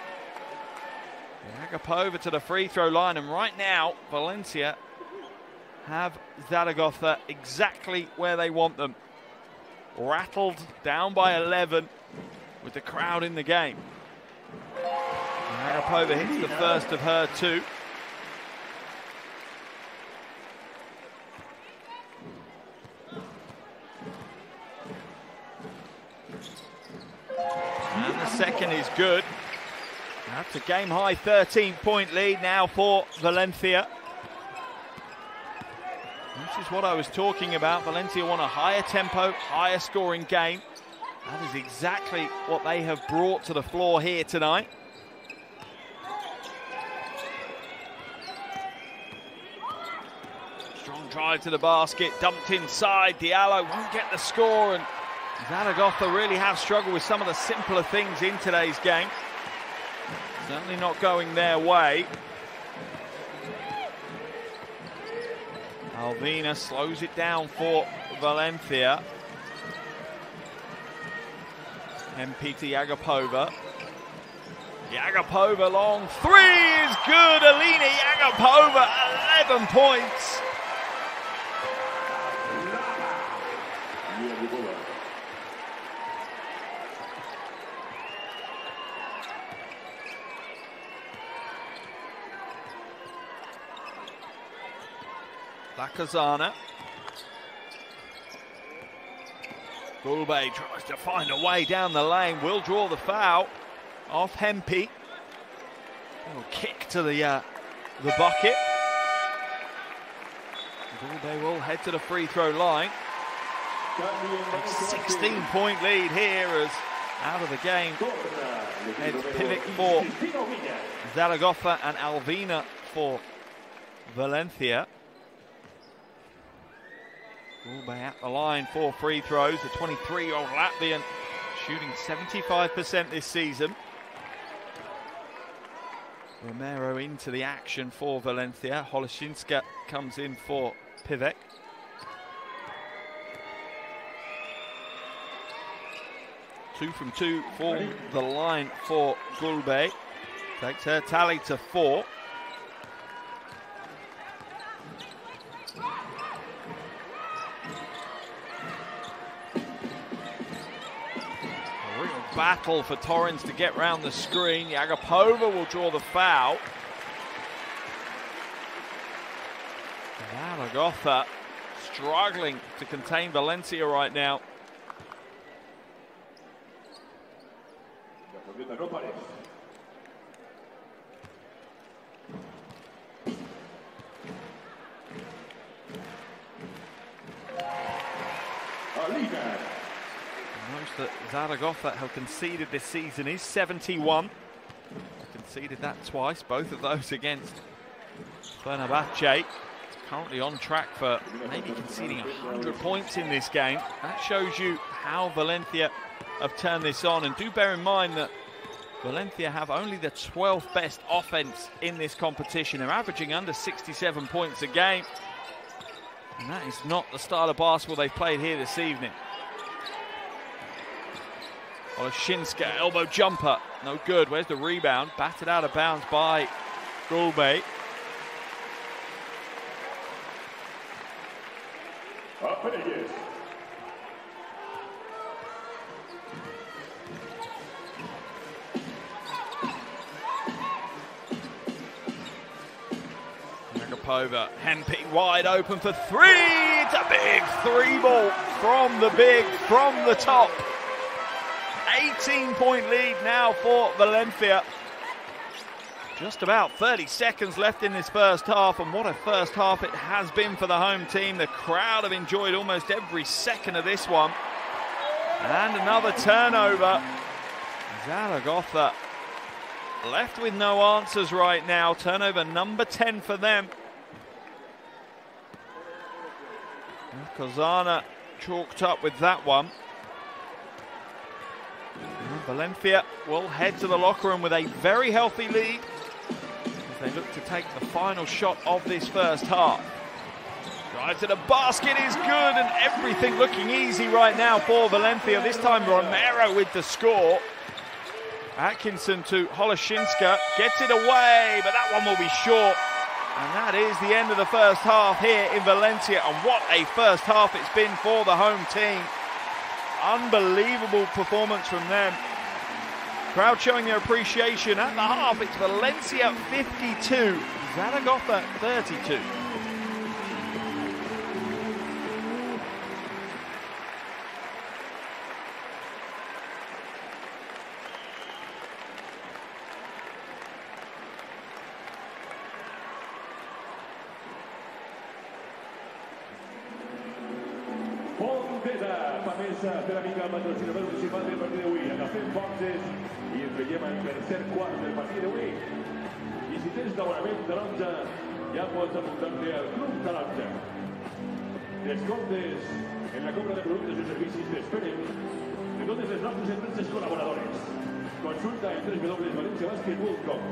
Yagapova to the free throw line, and right now Valencia have Zaragoza exactly where they want them. Rattled down by eleven with the crowd in the game. Yagapova hits the first of her two. And the second is good. That's a game-high thirteen point lead now for Valencia. This is what I was talking about. Valencia want a higher tempo, higher scoring game. That is exactly what they have brought to the floor here tonight. Strong drive to the basket, dumped inside. Diallo won't get the score, and Zaragoza really have struggled with some of the simpler things in today's game. Certainly not going their way. Alvina slows it down for Valencia. M P to Yagapova. Yagapova long three is good. Alina Yagapova, eleven points. Lacazana. Gulbe tries to find a way down the lane, will draw the foul off Hempi. Little kick to the uh, the bucket. Gulbe will head to the free throw line. A sixteen point lead here as out of the game heads Pivic for Zaragoza and Alvina for Valencia. Gulbe at the line for free throws. The twenty-three-year-old Latvian shooting seventy-five percent this season. Romero into the action for Valencia. Holoshinska comes in for Pivek. Two from two for the line for Gulbe. Takes her tally to four. Battle for Torrens to get round the screen. Yagapova will draw the foul. Zaragoza struggling to contain Valencia right now. Most that Zaragoza have conceded this season is seventy-one. Conceded that twice, both of those against Fenerbahce. Currently on track for maybe conceding one hundred points in this game. That shows you how Valencia have turned this on. And do bear in mind that Valencia have only the twelfth best offense in this competition. They're averaging under sixty-seven points a game. And that is not the style of basketball they've played here this evening. Oleshinska, elbow jumper, no good. Where's the rebound? Batted out of bounds by Gulbe. Up and again. Agapova, handpicking wide open for three. It's a big three ball from the big, from the top. eighteen point lead now for Valencia. Just about thirty seconds left in this first half, and what a first half it has been for the home team. The crowd have enjoyed almost every second of this one. And another turnover. Zaragoza left with no answers right now. Turnover number ten for them. Kozana chalked up with that one. Valencia will head to the locker room with a very healthy lead as they look to take the final shot of this first half. Drive to the basket is good, and everything looking easy right now for Valencia. This time Romero with the score. Atkinson to Oleshinska, gets it away, but that one will be short. And that is the end of the first half here in Valencia, and what a first half it's been for the home team. Unbelievable performance from them. Crowd showing their appreciation. At the half, it's Valencia fifty-two, Zaragoza thirty-two. Per amica patrocinador principal del partido d'avui. Agafem forces i ens veiem al tercer quart del partit d'avui. I si tens l'abonament taronja, ja pots apuntar-te al Club Taronja. Descomptes en la compra de productes i servicis t'esperen de totes les nostres empreses col·laboradores. Consulta en w w w punt valencia basket punt com.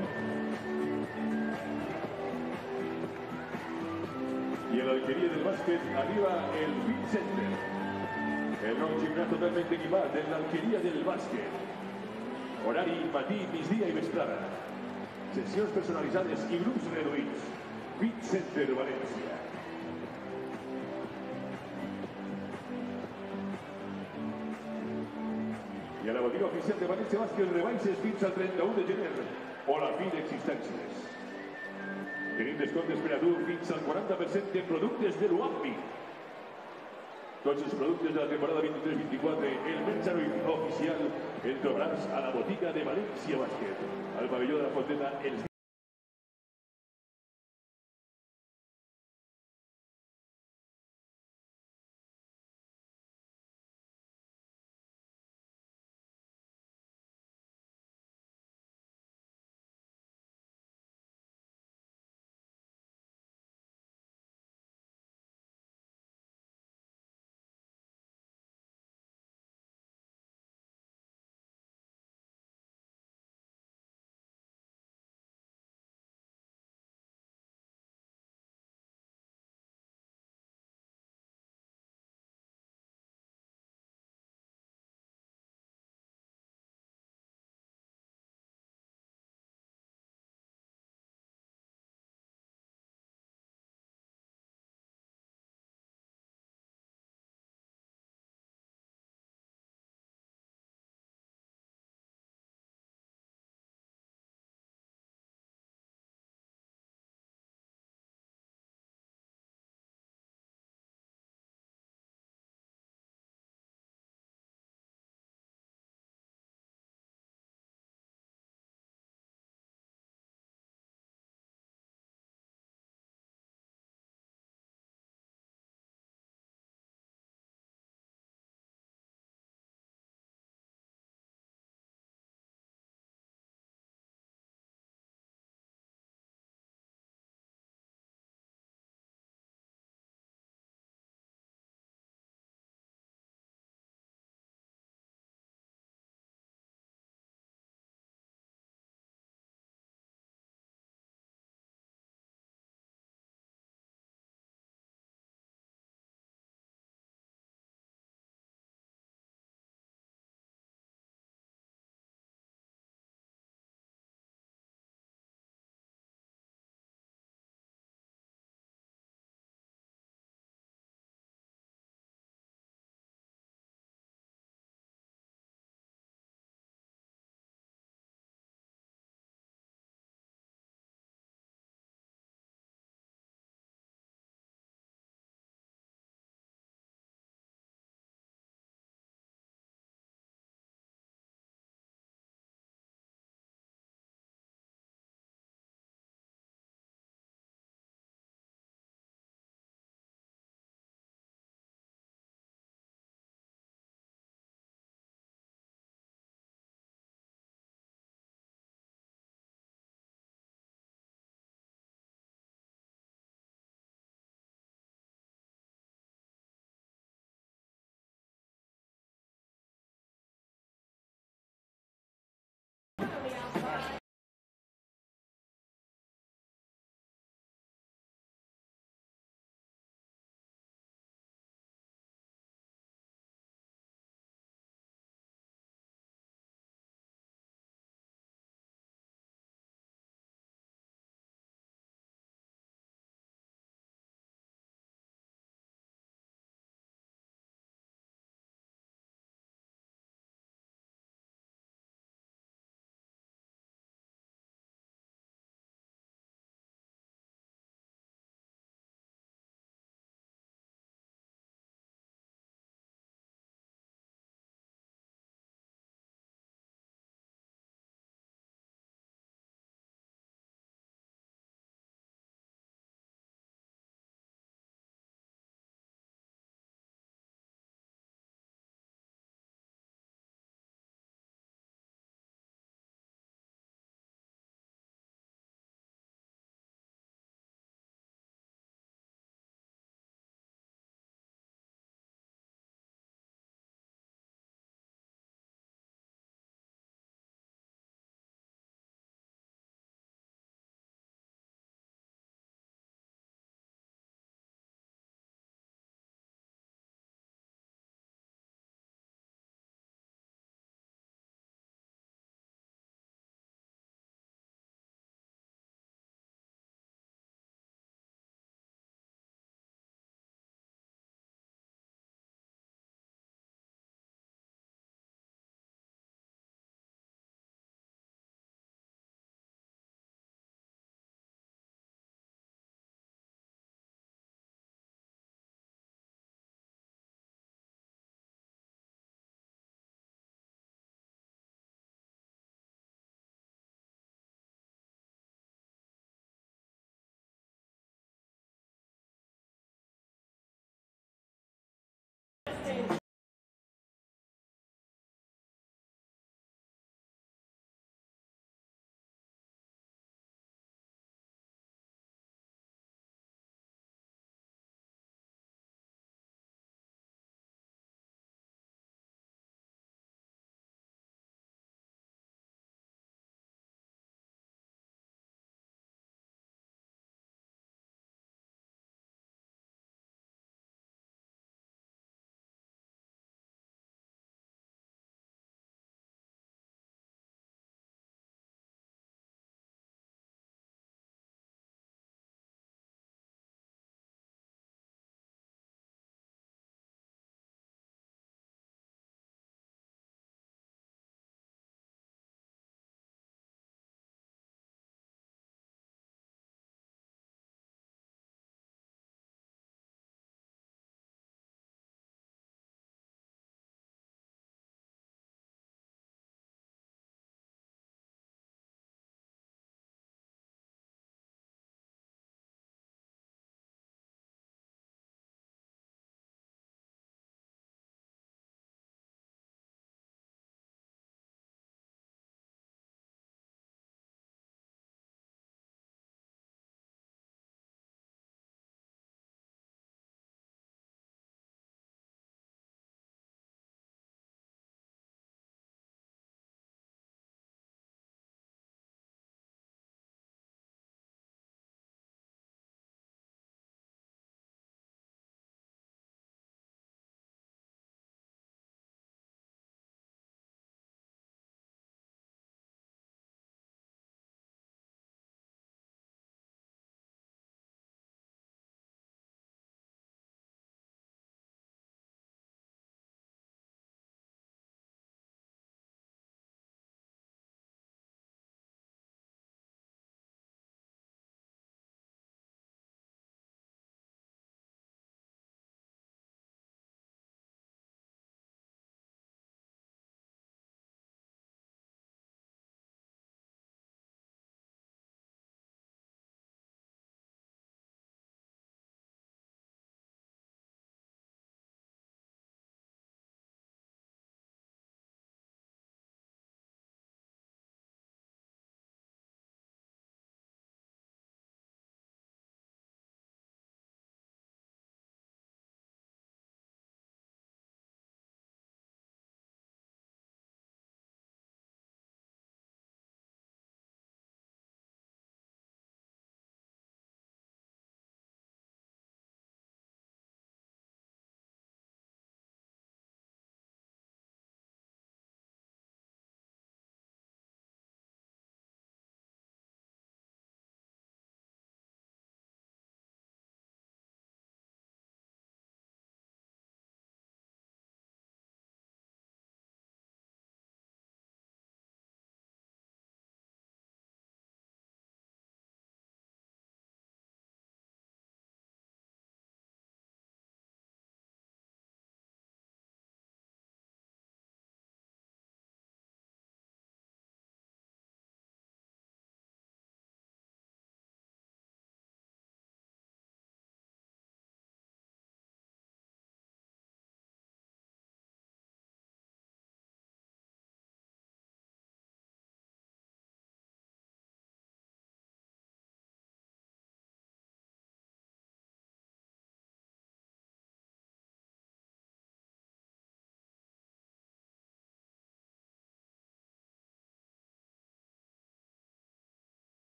I a l'alqueria del bàsquet arriba el Fit Center. El nou gimnàs totalment equipat en l'alqueria del bàsquet. Horari matí, migdia i vesprada. Sessions personalitzades i grups reduïts. Fit Center València. I a la botiga oficial de València Bàsquet rebaixes fins al trenta-u de gener o la fi d'existències. Tenim descomptes per a tu fins al quaranta per cent de productes de l'Uambi. Tots els productes de la temporada vint-i-tres vint-i-quatre, el menjador oficial, el trobaràs a la botiga de València Bàsquet, al pavelló de la Fonteta, els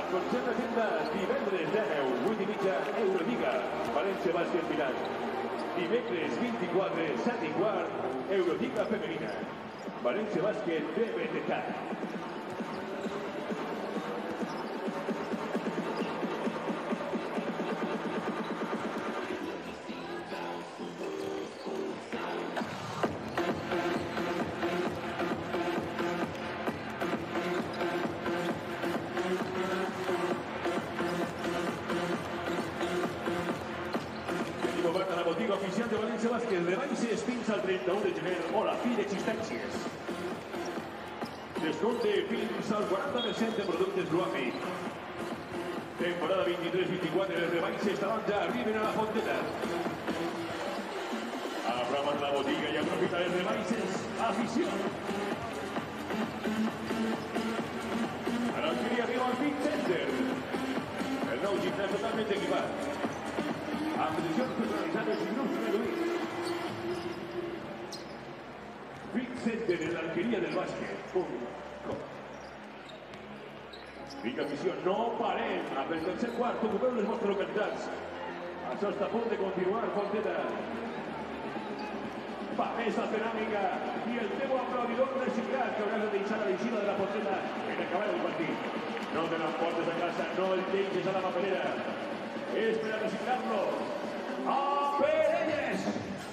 concerta agenda divendres deu, vuit i mitja, EuroLeague, València bàsquet final. Dimecres vint-i-quatre, set i quart, EuroLeague femenina. Valencia Bàsquet B B T K. Tenim oberta la botiga oficial de València Bàsquet. Rebaixes fins al trenta-u de gener o la fi d'existències. Descompte fins al quaranta per cent de productes Luafi. Temporada vint-i-tres vint-i-quatre, les rebaixes taronja arriben a la Fonteta. Abraman la botiga i aprofita les rebaixes. Afició. A l'Alqueria arriba al Fit Center. El nou gimnàs totalment equipat. Amb edicions personalitzades i grups reduïts. Fit Center en l'Alqueria del Bàsquet. Punt. Vinga, afició, no parem. Amb el tercer quart, ocupeu les vostres localitats. Això està a punt de continuar, Fonteta. Va més la ceràmica i el teu aplaudidor reciclat que hauràs de deixar a l'eixida de la Fonteta en acabar el partit. No te l'emportes a casa, no el deixes a la paperera. És per a reciclar-lo. A Perelles!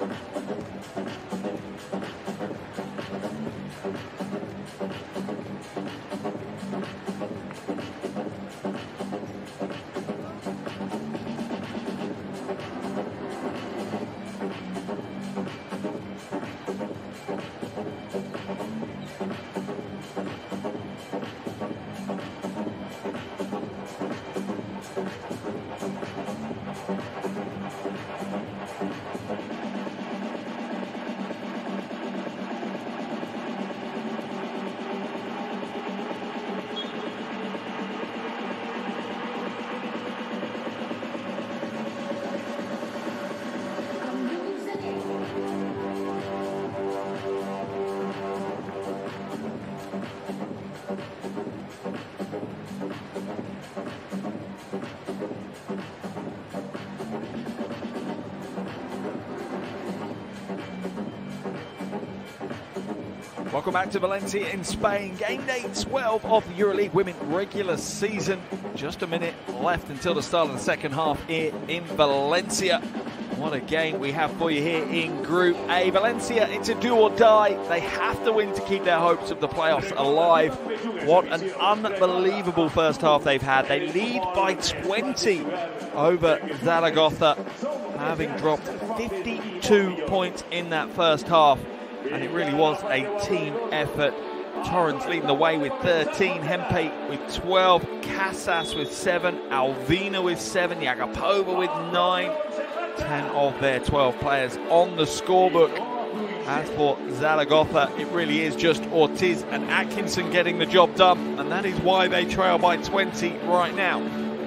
Welcome back to Valencia in Spain. Game day twelve of the EuroLeague Women regular season. Just a minute left until the start of the second half here in Valencia. What a game we have for you here in Group A. Valencia, it's a do or die. They have to win to keep their hopes of the playoffs alive. What an unbelievable first half they've had. They lead by twenty over Zaragoza, having dropped fifty-two points in that first half. And it really was a team effort. Torrens leading the way with thirteen, Hempe with twelve, Casas with seven, Alvina with seven, Yagapova with nine. ten of their twelve players on the scorebook. As for Zaragoza, it really is just Ortiz and Atkinson getting the job done, and that is why they trail by twenty right now.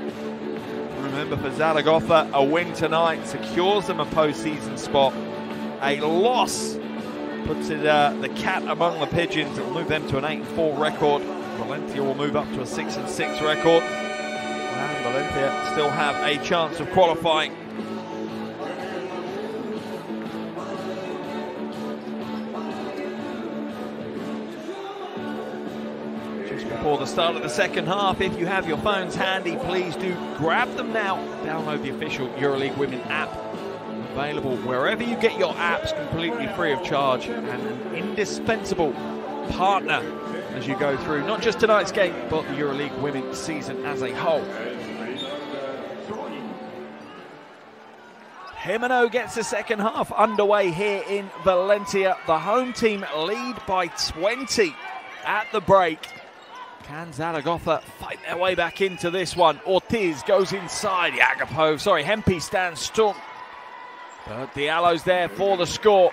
Remember, for Zaragoza, a win tonight secures them a postseason spot. A loss puts it uh, the cat among the pigeons. It will move them to an eight and four record. Valencia will move up to a six and six record. And Valencia still have a chance of qualifying. Just before the start of the second half, if you have your phones handy, please do grab them now. Download the official EuroLeague Women app. Available wherever you get your apps, completely free of charge, and an indispensable partner as you go through not just tonight's game but the EuroLeague Women's season as a whole. Jimeno gets the second half underway here in Valencia. The home team lead by twenty at the break. Can Zaragoza fight their way back into this one? Ortiz goes inside. Yagapov, sorry, Hempe stands strong. But Diallo's there for the score.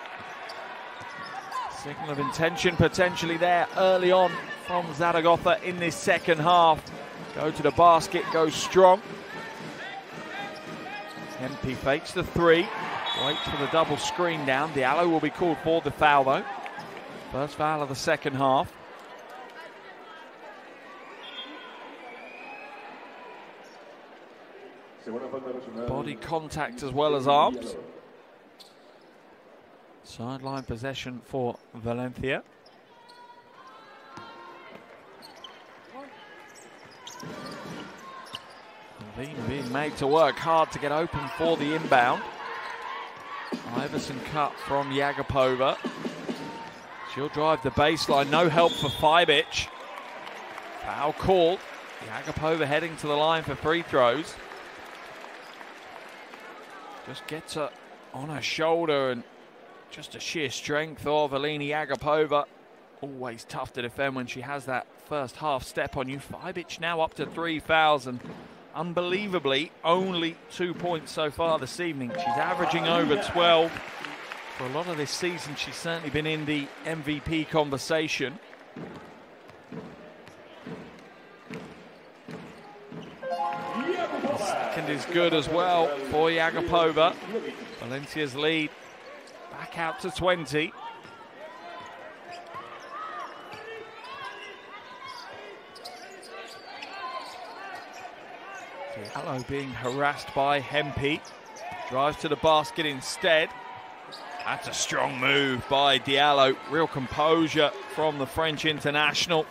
Signal of intention potentially there early on from Zaragoza in this second half. Go to the basket, goes strong. Hempe fakes the three. Waits for the double screen down. Diallo will be called for the foul though. First foul of the second half. Body contact as well as arms. Sideline possession for Valencia. Vina being made to work hard to get open for the inbound. Iverson cut from Jagapova. She'll drive the baseline. No help for Fibic. Foul called. Jagapova heading to the line for free throws. Just gets her on her shoulder, and just a sheer strength of Alina Jagapova. Always tough to defend when she has that first half step on you. Fibic now up to three fouls, and unbelievably only two points so far this evening. She's averaging over twelve. For a lot of this season, she's certainly been in the M V P conversation. The second is good as well for Jagapova. Valencia's lead back out to twenty. Diallo being harassed by Hempe. Drives to the basket instead. That's a strong move by Diallo. Real composure from the French international.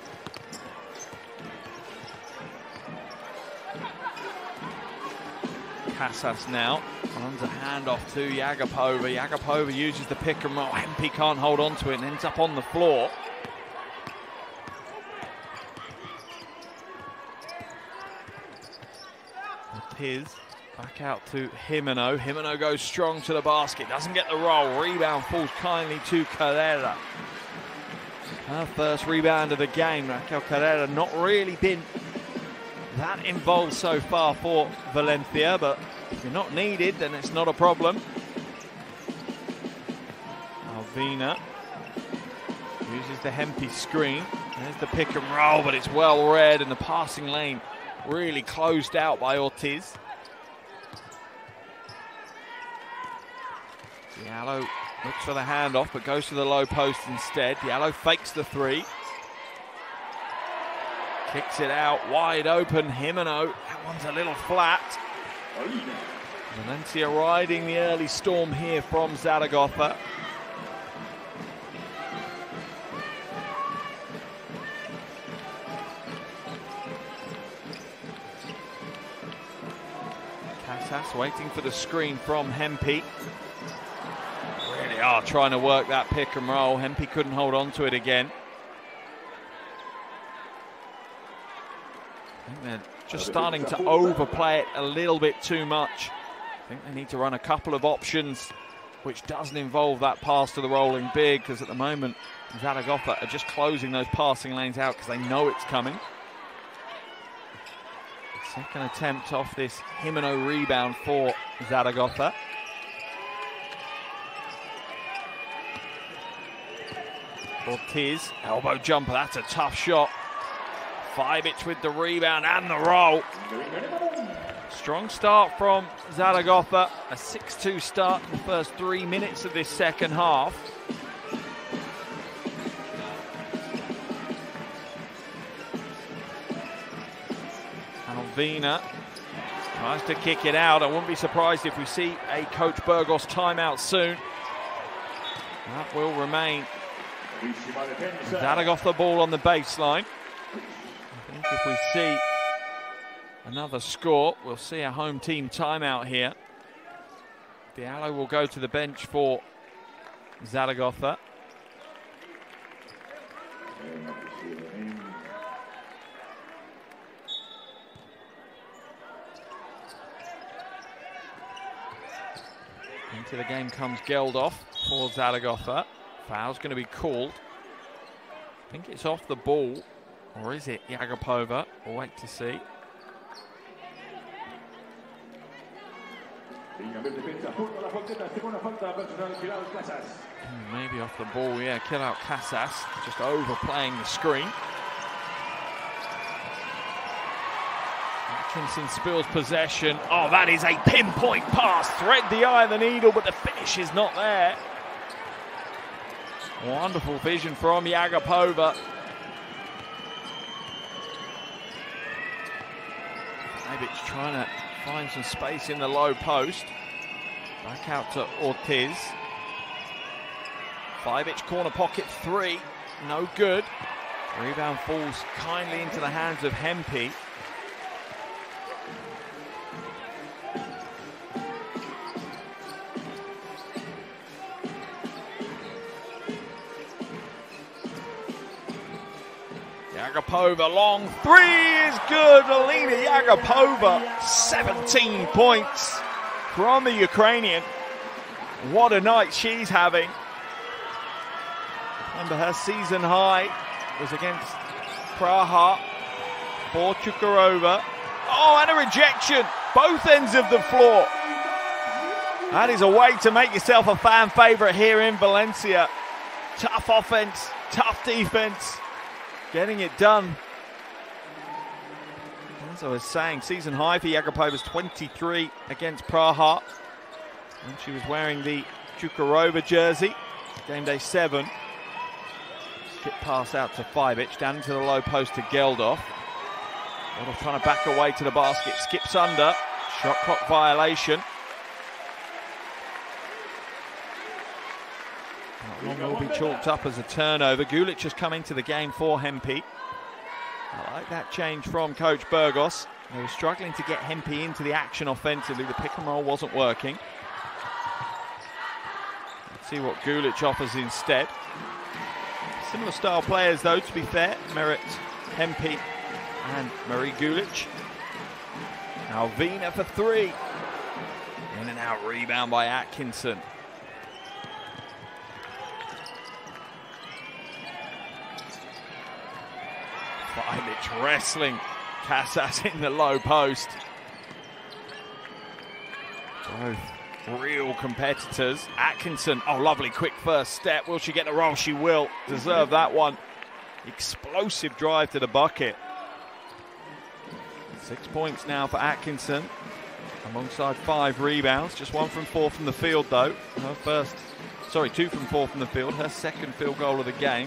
Casas now runs a handoff to Jagapova. Jagapova uses the pick and roll. Hempe can't hold on to it and ends up on the floor. His back out to Jimeno. Jimeno goes strong to the basket, doesn't get the roll. Rebound falls kindly to Carrera. Her first rebound of the game. Raquel Carrera not really been that involved so far for Valencia, but if you're not needed, then it's not a problem. Alvina uses the Hempe screen. There's the pick and roll, but it's well read, and the passing lane really closed out by Ortiz. Diallo looks for the handoff, but goes to the low post instead. Diallo fakes the three. Kicks it out, wide open. Jimeno, that one's a little flat. Valencia riding the early storm here from Zaragoza. Casas waiting for the screen from Hempe. Really are trying to work that pick and roll. Hempe couldn't hold on to it again. I think they're just starting to overplay it a little bit too much. I think they need to run a couple of options, which doesn't involve that pass to the rolling big, because at the moment Zaragoza are just closing those passing lanes out because they know it's coming. Second attempt off this Jimeno rebound for Zaragoza. Ortiz, elbow jumper, that's a tough shot. Fibic with the rebound and the roll. Strong start from Zaragoza. A six two start in the first three minutes of this second half. Alvina tries to kick it out. I wouldn't be surprised if we see a Coach Burgos timeout soon. That will remain Zaragoza ball on the baseline. I think if we see another score, we'll see a home team timeout here. Diallo will go to the bench for Zaragoza. Into the game comes Geldof for Zaragoza. Foul's going to be called. I think it's off the ball. Or is it Jagapova? We'll wait to see. Maybe off the ball, yeah. Kill out Casas. Just overplaying the screen. Atkinson spills possession. Oh, that is a pinpoint pass. Thread the eye of the needle, but the finish is not there. Wonderful vision from Jagapova. Fibic trying to find some space in the low post. Back out to Ortiz. Five-inch corner pocket three, no good. Rebound falls kindly into the hands of Hempe. Yagapova, long three is good. Alina Yagapova, seventeen points from the Ukrainian. What a night she's having. Remember, her season high was against Praha for Chukarova. Oh, and a rejection. Both ends of the floor. That is a way to make yourself a fan favourite here in Valencia. Tough offense, tough defense. Getting it done. As I was saying, season high for Yagapova's twenty-three against Praha. And she was wearing the Chukarova jersey. Game day seven. Skip pass out to Five-inch, down into the low post to Geldof. Geldof trying to back away to the basket. Skips under. Shot clock violation. That one will be chalked up as a turnover. Gulic has come into the game for Hempe. I like that change from Coach Burgos. They were struggling to get Hempe into the action offensively. The pick and roll wasn't working. Let's see what Gulic offers instead. Similar style players, though, to be fair. Merit, Hempe, and Marie Gulic. Alvina for three. In and out rebound by Atkinson. Five-inch wrestling. Casas in the low post. Both real competitors. Atkinson, oh, lovely quick first step. Will she get the roll? She will. Deserve that one. Explosive drive to the bucket. Six points now for Atkinson, alongside five rebounds. Just one from four from the field, though. Her first, sorry, two from four from the field. Her second field goal of the game.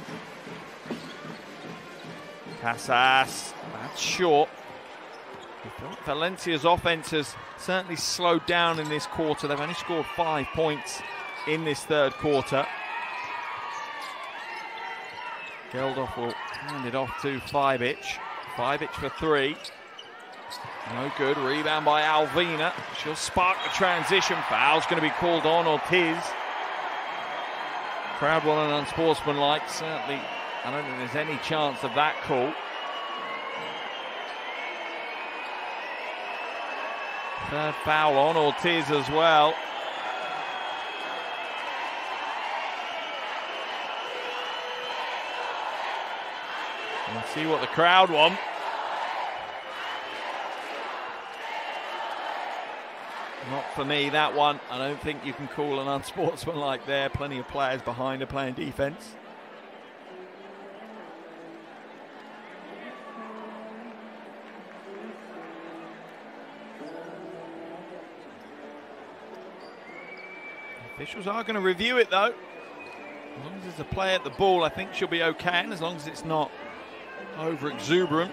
Casas, that's short. Valencia's offense has certainly slowed down in this quarter. They've only scored five points in this third quarter. Geldof will hand it off to Five-inch. Five-inch for three. No good. Rebound by Alvina. She'll spark the transition. Foul's going to be called on Ortiz. Crowd want an unsportsmanlike. Certainly, I don't think there's any chance of that call. Third foul on Ortiz as well. Let's see what the crowd want. Not for me, that one. I don't think you can call an unsportsmanlike there. Plenty of players behind her playing defense. Officials are going to review it, though. As long as there's a play at the ball, I think she'll be okay, and as long as it's not over exuberant.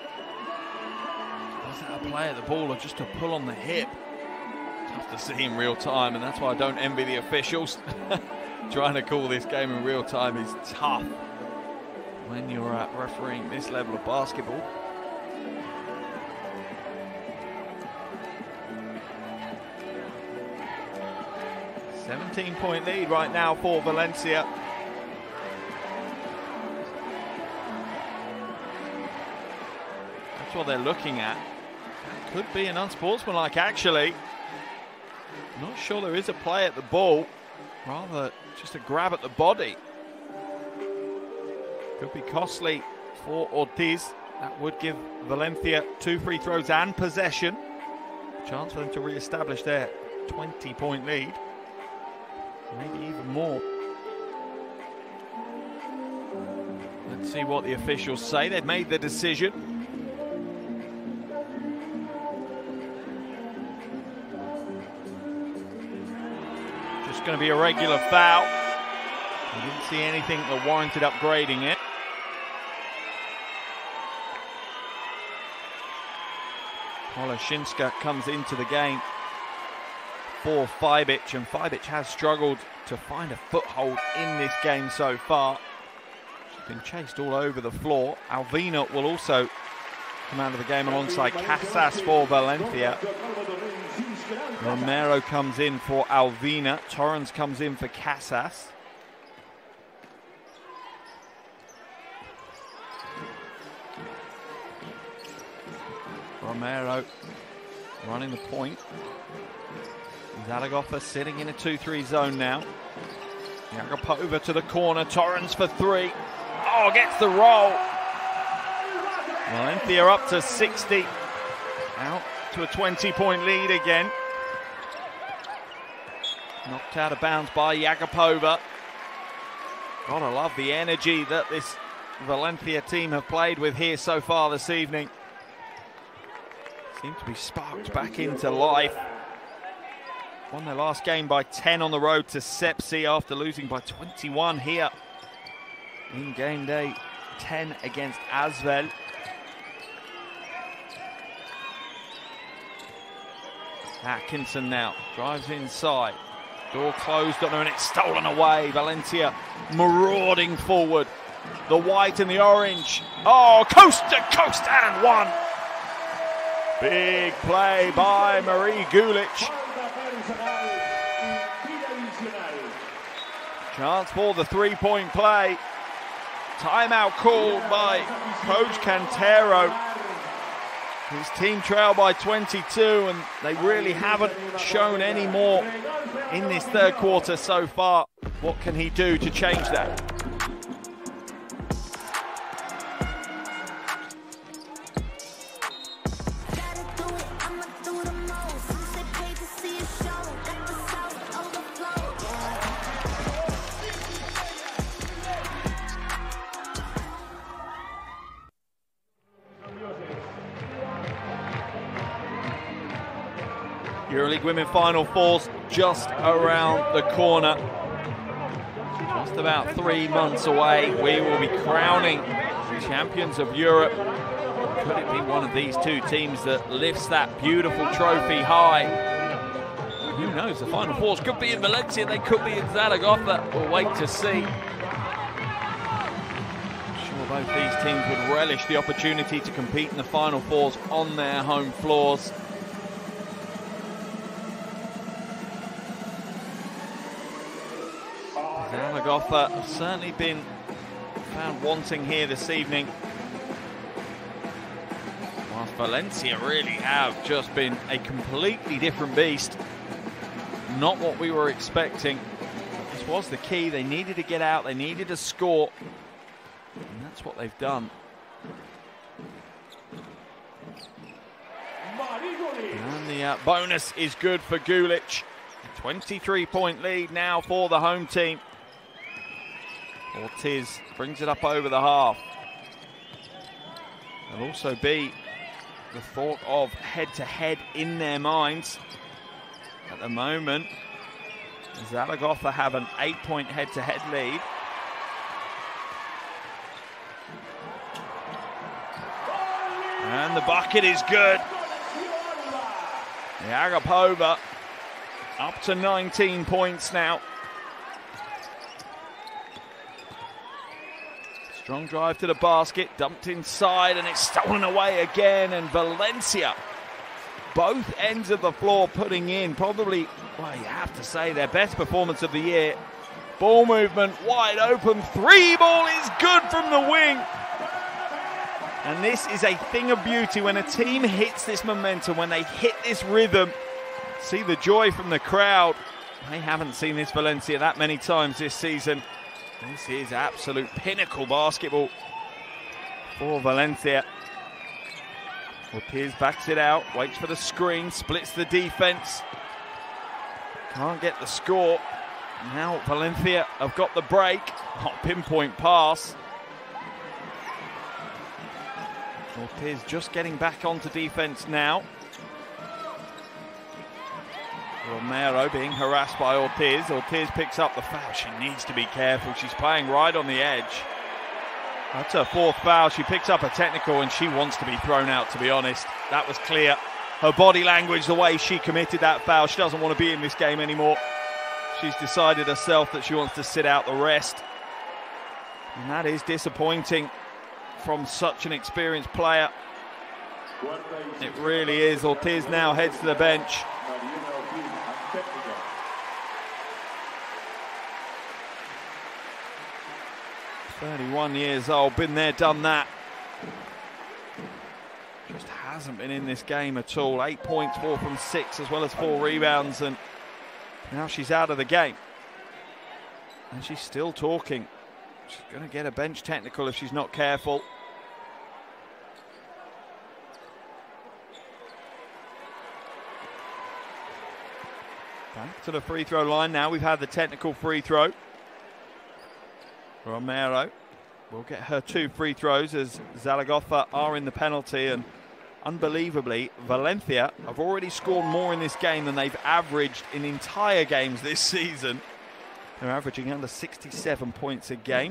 Was that a play at the ball or just a pull on the hip? Tough to see in real time, and that's why I don't envy the officials. Trying to call this game in real time is tough when you're uh, refereeing this level of basketball. seventeen point lead right now for Valencia. That's what they're looking at. Could be an unsportsmanlike, actually. Not sure there is a play at the ball. Rather just a grab at the body. Could be costly for Ortiz. That would give Valencia two free throws and possession. Chance for them to re-establish their twenty point lead. Maybe even more. Let's see what the officials say. They've made the decision. Just going to be a regular foul. I didn't see anything that warranted upgrading it. Oleshinska comes into the game for Fibic, and Fibic has struggled to find a foothold in this game so far. She's been chased all over the floor. Alvina will also come out of the game alongside Casas for Valencia. Romero comes in for Alvina. Torrens comes in for Casas. Romero running the point. Zaragoza sitting in a two three zone now. Jagapova to the corner. Torrens for three. Oh, gets the roll. Valencia up to sixty. Out to a twenty-point lead again. Knocked out of bounds by Jagapova. Gotta love the energy that this Valencia team have played with here so far this evening. Seem to be sparked back into life. Won their last game by ten on the road to Sepsi after losing by twenty-one here in game day ten against Asvel. Atkinson now drives inside. Door closed on her and it's stolen away. Valencia marauding forward. The white and the orange. Oh, coast to coast and one. Big play by Marie Gulic. Chance for the three-point play. Timeout called by Coach Cantero. His team trail by twenty-two, and they really haven't shown any more in this third quarter so far. What can he do to change that? EuroLeague Women Final Fours just around the corner. Just about three months away, we will be crowning champions of Europe. Could it be one of these two teams that lifts that beautiful trophy high? Who knows, the Final Fours could be in Valencia, they could be in Zaragoza. We'll wait to see. I'm sure both these teams would relish the opportunity to compete in the Final Fours on their home floors. Zaragoza have certainly been found wanting here this evening, whilst Valencia really have just been a completely different beast. Not what we were expecting. This was the key. They needed to get out, they needed to score, and that's what they've done. And the uh, bonus is good for Gulic. twenty-three point lead now for the home team. Ortiz brings it up over the half. There'll also be the thought of head-to-head in their minds. At the moment, Zaragoza have an eight-point head-to-head lead. And the bucket is good. Jagapova up to nineteen points now. Strong drive to the basket, dumped inside, and it's stolen away again. And Valencia, both ends of the floor putting in probably, well, you have to say, their best performance of the year. Ball movement, wide open, three ball is good from the wing. And this is a thing of beauty when a team hits this momentum, when they hit this rhythm. See the joy from the crowd. They haven't seen this Valencia that many times this season. This is absolute pinnacle basketball for Valencia. Ortiz backs it out, waits for the screen, splits the defense. Can't get the score. Now Valencia have got the break. Oh, pinpoint pass. Ortiz just getting back onto defense now. Romero being harassed by Ortiz. Ortiz picks up the foul. She needs to be careful. She's playing right on the edge. That's her fourth foul. She picks up a technical and she wants to be thrown out, to be honest. That was clear. her body language, the way she committed that foul. She doesn't want to be in this game anymore. She's decided herself that she wants to sit out the rest. And that is disappointing from such an experienced player. It really is. Ortiz now heads to the bench. thirty-one years old, been there, done that. Just hasn't been in this game at all. Eight points, four from six, as well as four rebounds, and now she's out of the game. And she's still talking. She's going to get a bench technical if she's not careful. Back to the free throw line now. We've had the technical free throw. Romero will get her two free throws as Zaragoza are in the penalty, and unbelievably, Valencia have already scored more in this game than they've averaged in entire games this season. They're averaging under sixty-seven points a game.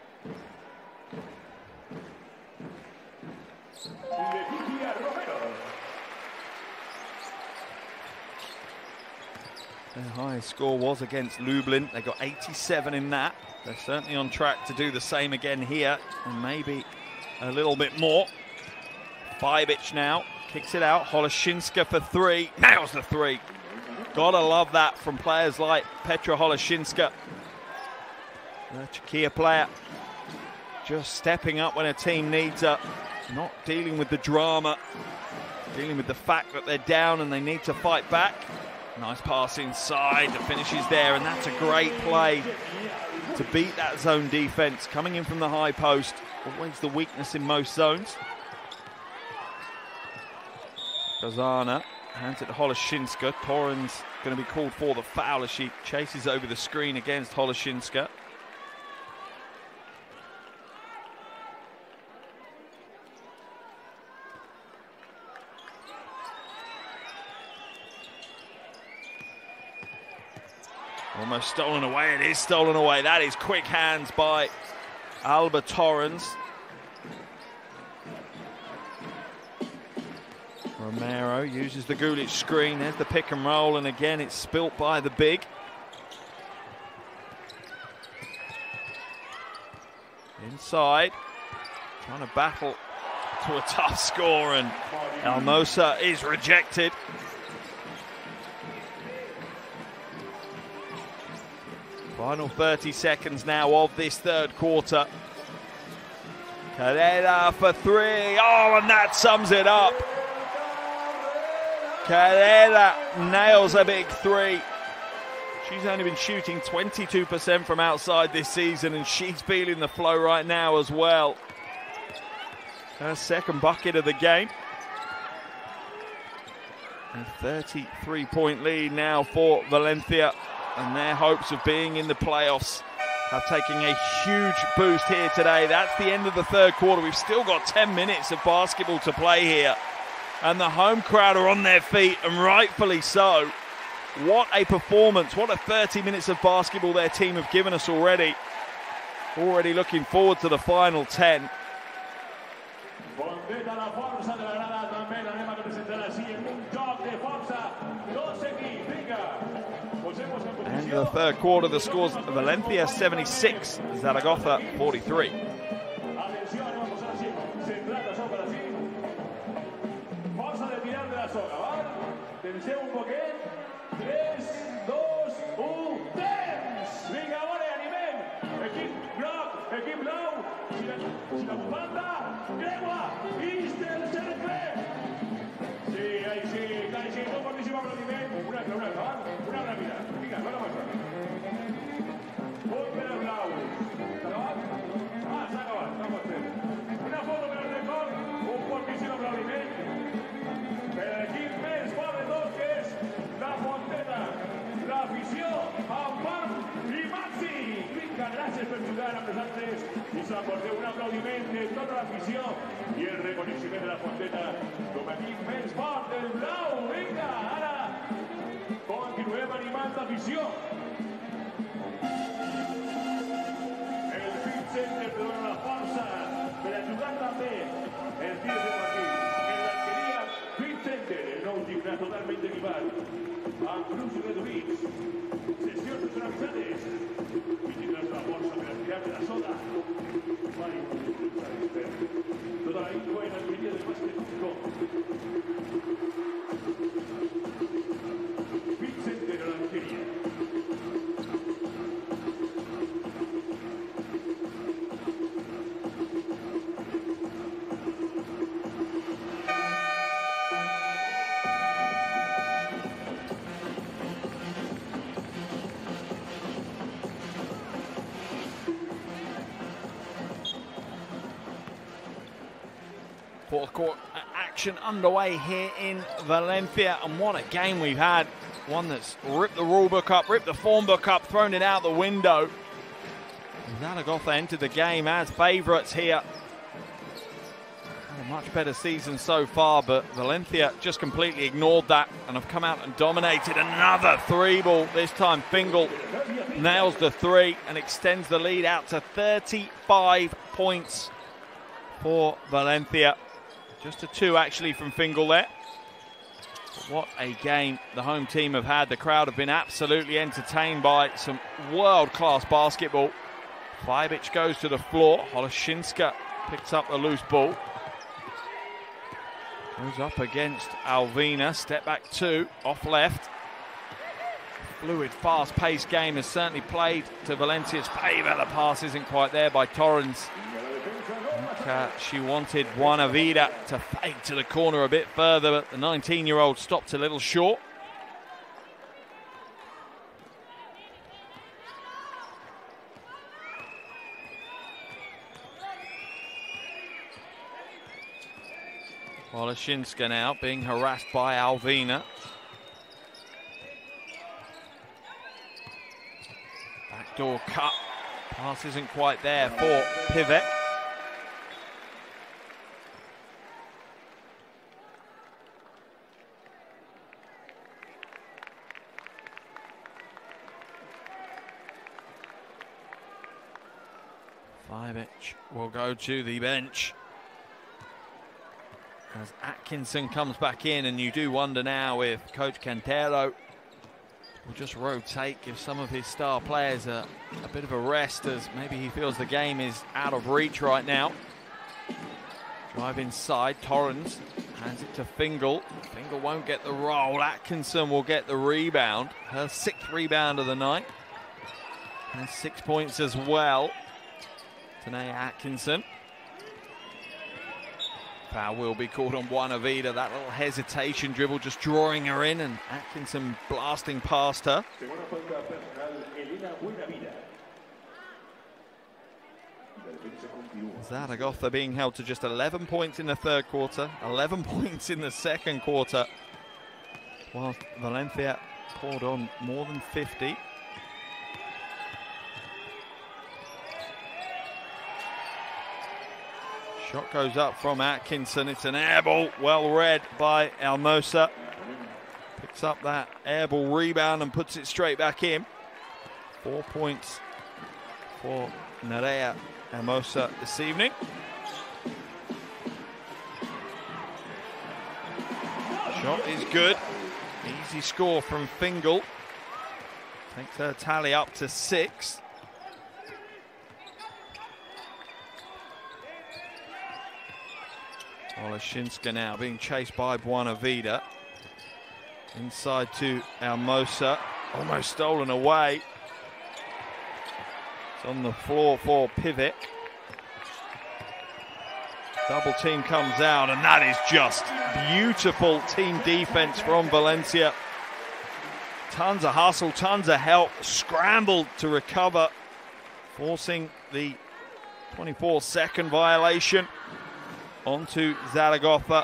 Their highest score was against Lublin. They got eighty-seven in that. They're certainly on track to do the same again here, and maybe a little bit more. Bibic now kicks it out. Holoshinska for three. Nails the three. Gotta love that from players like Petra Holoshinska. The Czechia player just stepping up when a team needs her. Not dealing with the drama. Dealing with the fact that they're down and they need to fight back. Nice pass inside. The finish is there, and that's a great play to beat that zone defense. Coming in from the high post. Always the weakness in most zones. Kazana hands it to Holoshinska. Torrens going to be called for the foul as she chases over the screen against Holoshinska. Almost stolen away. It is stolen away. That is quick hands by Alba Torrens. Romero uses the Gulic screen. There's the pick and roll, and again it's spilt by the big. Inside, trying to battle to a tough score, and Almosa is rejected. Final thirty seconds now of this third quarter. Carrera for three. Oh, and that sums it up. Carrera nails a big three. She's only been shooting twenty-two percent from outside this season, and she's feeling the flow right now as well. Her second bucket of the game. A thirty-three point lead now for Valencia, and their hopes of being in the playoffs have taken a huge boost here today. That's the end of the third quarter. We've still got ten minutes of basketball to play here. And the home crowd are on their feet, and rightfully so. What a performance. What a thirty minutes of basketball their team have given us already. Already looking forward to the final ten. And the third quarter, the scores: Valencia seventy-six, Zaragoza forty-three. Un aplaudiment de tota l'afició i el reconeixement de la Fonteta com a equip més fort del blau. Vinga, ara continuem animant l'afició. El Fit Center te dona la força per a jugar també el tir de partit. En l'alqueria Fit Center, el nou soda. Toda la info en Almería del Básquet punto com. Vicente de la Almería. Fourth quarter action underway here in Valencia, and what a game we've had. One that's ripped the rule book up, ripped the form book up, thrown it out the window. Zaragoza entered the game as favourites here. Had a much better season so far, but Valencia just completely ignored that and have come out and dominated. Another three ball. This time Fingal nails the three and extends the lead out to thirty-five points for Valencia. Just a two actually from Fingal there. But what a game the home team have had. The crowd have been absolutely entertained by some world-class basketball. Fibic goes to the floor. Holoshinska picks up the loose ball. Goes up against Alvina. Step back two, off left. Fluid, fast-paced game has certainly played to Valencia's favour. The pass isn't quite there by Torrens. Uh, she wanted Buenavida to fade to the corner a bit further, but the nineteen-year-old stopped a little short. Holoshinska now being harassed by Alvina. Backdoor cut. Pass isn't quite there for Pivek. Fibic will go to the bench as Atkinson comes back in, and you do wonder now if Coach Cantero will just rotate, give some of his star players a, a bit of a rest, as maybe he feels the game is out of reach right now. Drive inside, Torrens hands it to Fingal. Fingal won't get the roll. Atkinson will get the rebound, her sixth rebound of the night, and six points as well. Tanae Atkinson. Foul will be called on Buenavida. That little hesitation dribble just drawing her in, and Atkinson blasting past her. Zaragoza being held to just eleven points in the third quarter, eleven points in the second quarter, while Valencia poured on more than fifty. Shot goes up from Atkinson. It's an air ball, well read by Hermosa. Picks up that air ball rebound and puts it straight back in. Four points for Nerea Hermosa this evening. Shot is good. Easy score from Fingal. Takes her tally up to six. Holoshinska now being chased by Buenavida. Inside to Hermosa. Almost stolen away. It's on the floor for Pivek. Double team comes out, and that is just beautiful team defense from Valencia. Tons of hustle, tons of help. Scrambled to recover, forcing the twenty-four second violation onto Zaragoza.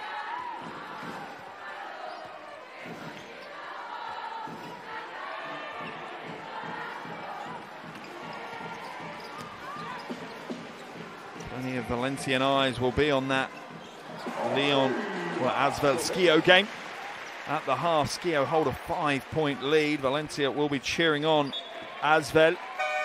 Plenty of Valencian eyes will be on that Leon or Asvel Skio game. At the half, Skio hold a five-point lead. Valencia will be cheering on Asvel.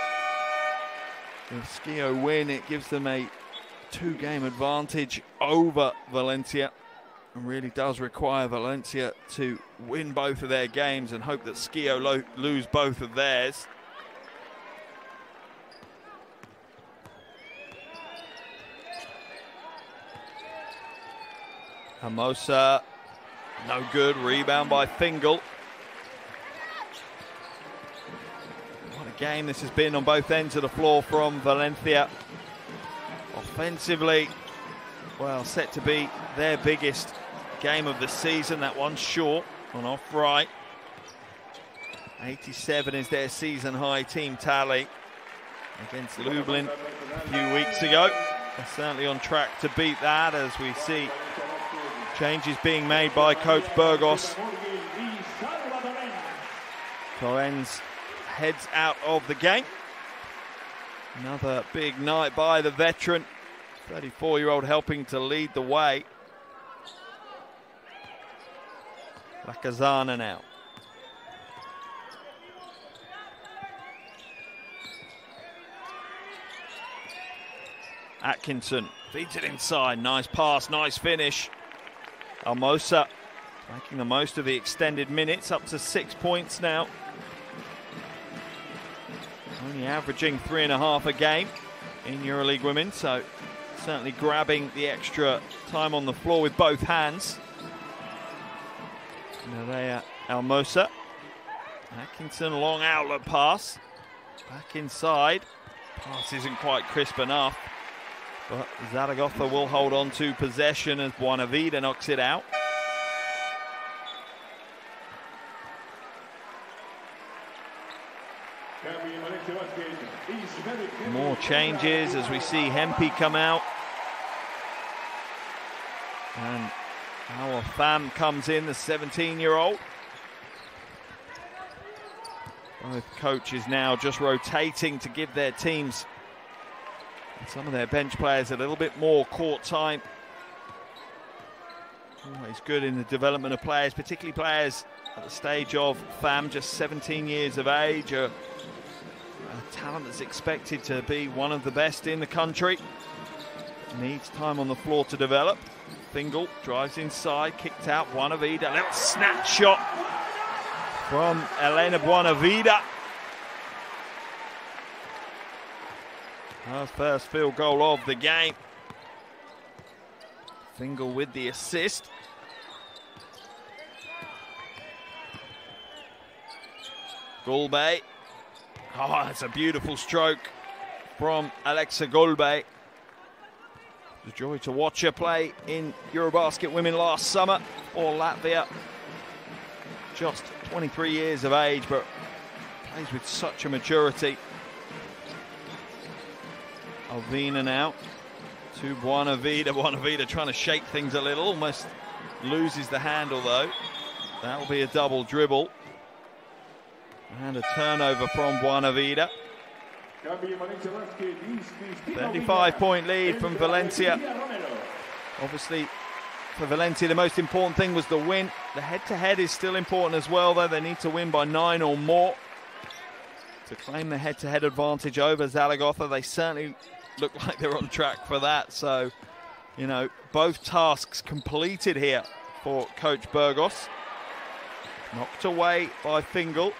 If Skio win, it gives them a two-game advantage over Valencia, and really does require Valencia to win both of their games and hope that Skio lo lose both of theirs. Hermosa, no good. Rebound by Fingal. What a game this has been on both ends of the floor from Valencia. Offensively, well, set to be their biggest game of the season. That one's short on off right. eighty-seven is their season high team tally against Lublin a few weeks ago. They're certainly on track to beat that, as we see changes being made by Coach Burgos. Cohen's heads out of the game. Another big night by the veteran, thirty-four-year-old, helping to lead the way. Lacazana now. Atkinson feeds it inside. Nice pass, nice finish. Hermosa making the most of the extended minutes, up to six points now. Only averaging three and a half a game in EuroLeague Women, so certainly grabbing the extra time on the floor with both hands. Nerea Hermosa. Atkinson, long outlet pass. Back inside. Pass isn't quite crisp enough, but Zaragoza will hold on to possession as Buenavida knocks it out. More changes as we see Hempi come out. And our Pham comes in, the seventeen-year-old. Both coaches now just rotating to give their teams and some of their bench players a little bit more court time. Always good in the development of players, particularly players at the stage of Pham, just seventeen years of age, a, a talent that's expected to be one of the best in the country. Needs time on the floor to develop. Fingal drives inside, kicked out. Buenavida, a little snap shot from Elena Buenavida. Her first field goal of the game. Fingal with the assist. Golbe. Oh, that's a beautiful stroke from Alexa Golbe. It was a joy to watch her play in Eurobasket Women last summer for Latvia. Just twenty-three years of age, but plays with such a maturity. Alvina now to Buenavida. Buenavida trying to shake things a little, almost loses the handle though. That will be a double dribble. And a turnover from Buenavida. thirty-five point lead from Valencia. Obviously, for Valencia, the most important thing was the win. The head-to-head is still important as well, though. They need to win by nine or more to claim the head-to-head advantage over Zaragoza. They certainly look like they're on track for that. So, you know, both tasks completed here for Coach Burgos. Knocked away by Fingal.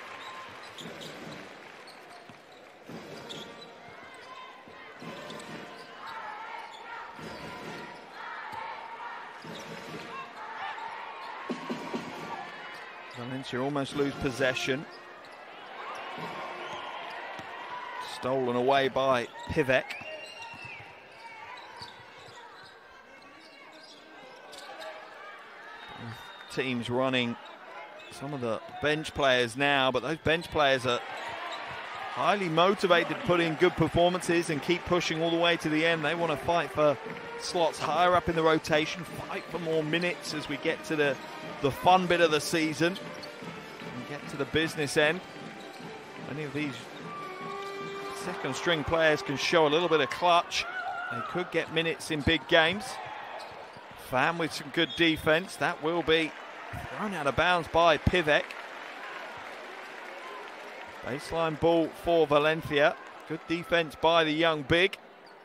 Valencia almost lose possession. Stolen away by Pivek. Teams running some of the bench players now, but those bench players are highly motivated to put in good performances and keep pushing all the way to the end. They want to fight for slots higher up in the rotation, fight for more minutes as we get to the, the fun bit of the season and get to the business end. Many of these second string players can show a little bit of clutch. They could get minutes in big games. Pham with some good defense. That will be thrown out of bounds by Pivek. Baseline ball for Valencia. Good defense by the young big.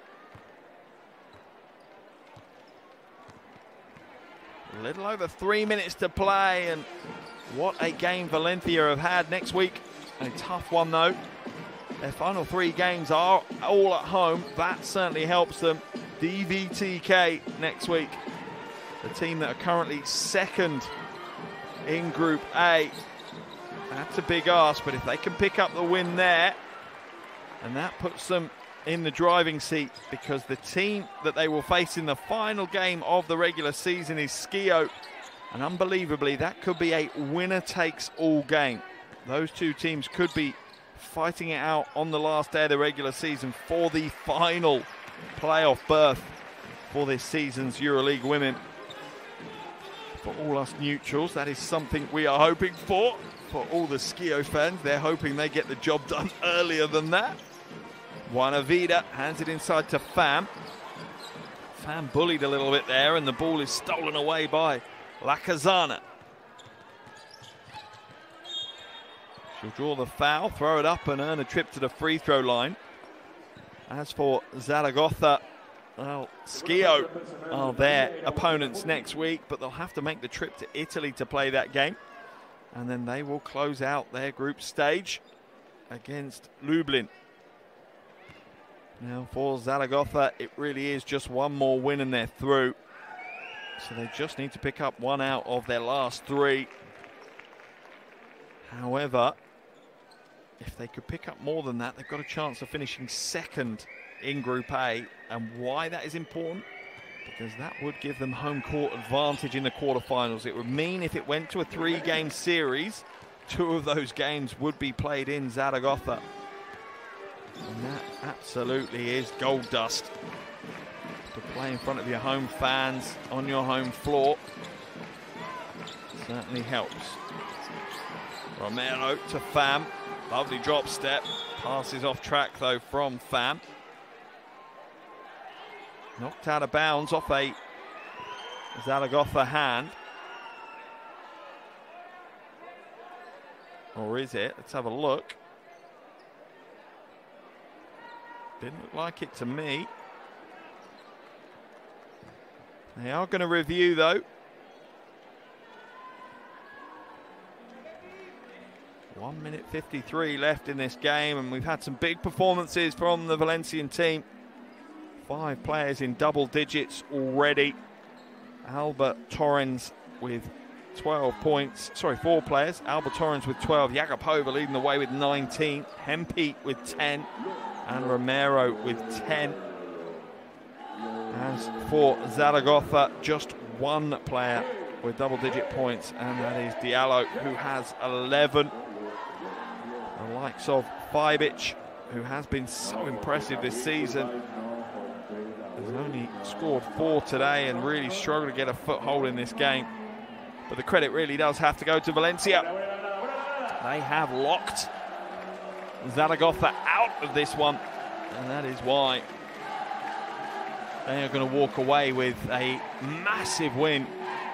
A little over three minutes to play, and what a game Valencia have had. Next week, a tough one though. Their final three games are all at home. That certainly helps them. D V T K next week. the team that are currently second in Group A. That's a big ask, but if they can pick up the win there, and that puts them in the driving seat, because the team that they will face in the final game of the regular season is Skio, and unbelievably that could be a winner-takes-all game. Those two teams could be fighting it out on the last day of the regular season for the final playoff berth for this season's EuroLeague Women. For all us neutrals, that is something we are hoping for. For all the Skio fans, they're hoping they get the job done earlier than that. Juana Vida hands it inside to Fam. Fam bullied a little bit there, and the ball is stolen away by La Casana. She'll draw the foul, throw it up and earn a trip to the free throw line. As for Zaragoza, well, Skio are their opponents next week, but they'll have to make the trip to Italy to play that game. And then they will close out their group stage against Lublin. Now for Zaragoza, it really is just one more win and they're through. So they just need to pick up one out of their last three. However, if they could pick up more than that, they've got a chance of finishing second in Group A. And why that is important? Because that would give them home court advantage in the quarterfinals. It would mean if it went to a three-game series, two of those games would be played in Zaragoza. And that absolutely is gold dust. To play in front of your home fans on your home floor certainly helps. Romero to Fam. Lovely drop step. Passes off track though from Fam. Knocked out of bounds off a Zaragoza hand. Or is it? Let's have a look. Didn't look like it to me. They are going to review though. one minute fifty-three left in this game, and we've had some big performances from the Valencian team. Five players in double digits already. Alba Torrens with twelve points. Sorry, four players. Alba Torrens with twelve. Jagapova leading the way with nineteen. Hempe with ten. And Romero with ten. As for Zaragoza, just one player with double-digit points, and that is Diallo, who has eleven. The likes of Fibic, who has been so impressive this season, has only scored four today and really struggled to get a foothold in this game. But the credit really does have to go to Valencia. They have locked Zaragoza out of this one, and that is why they are going to walk away with a massive win.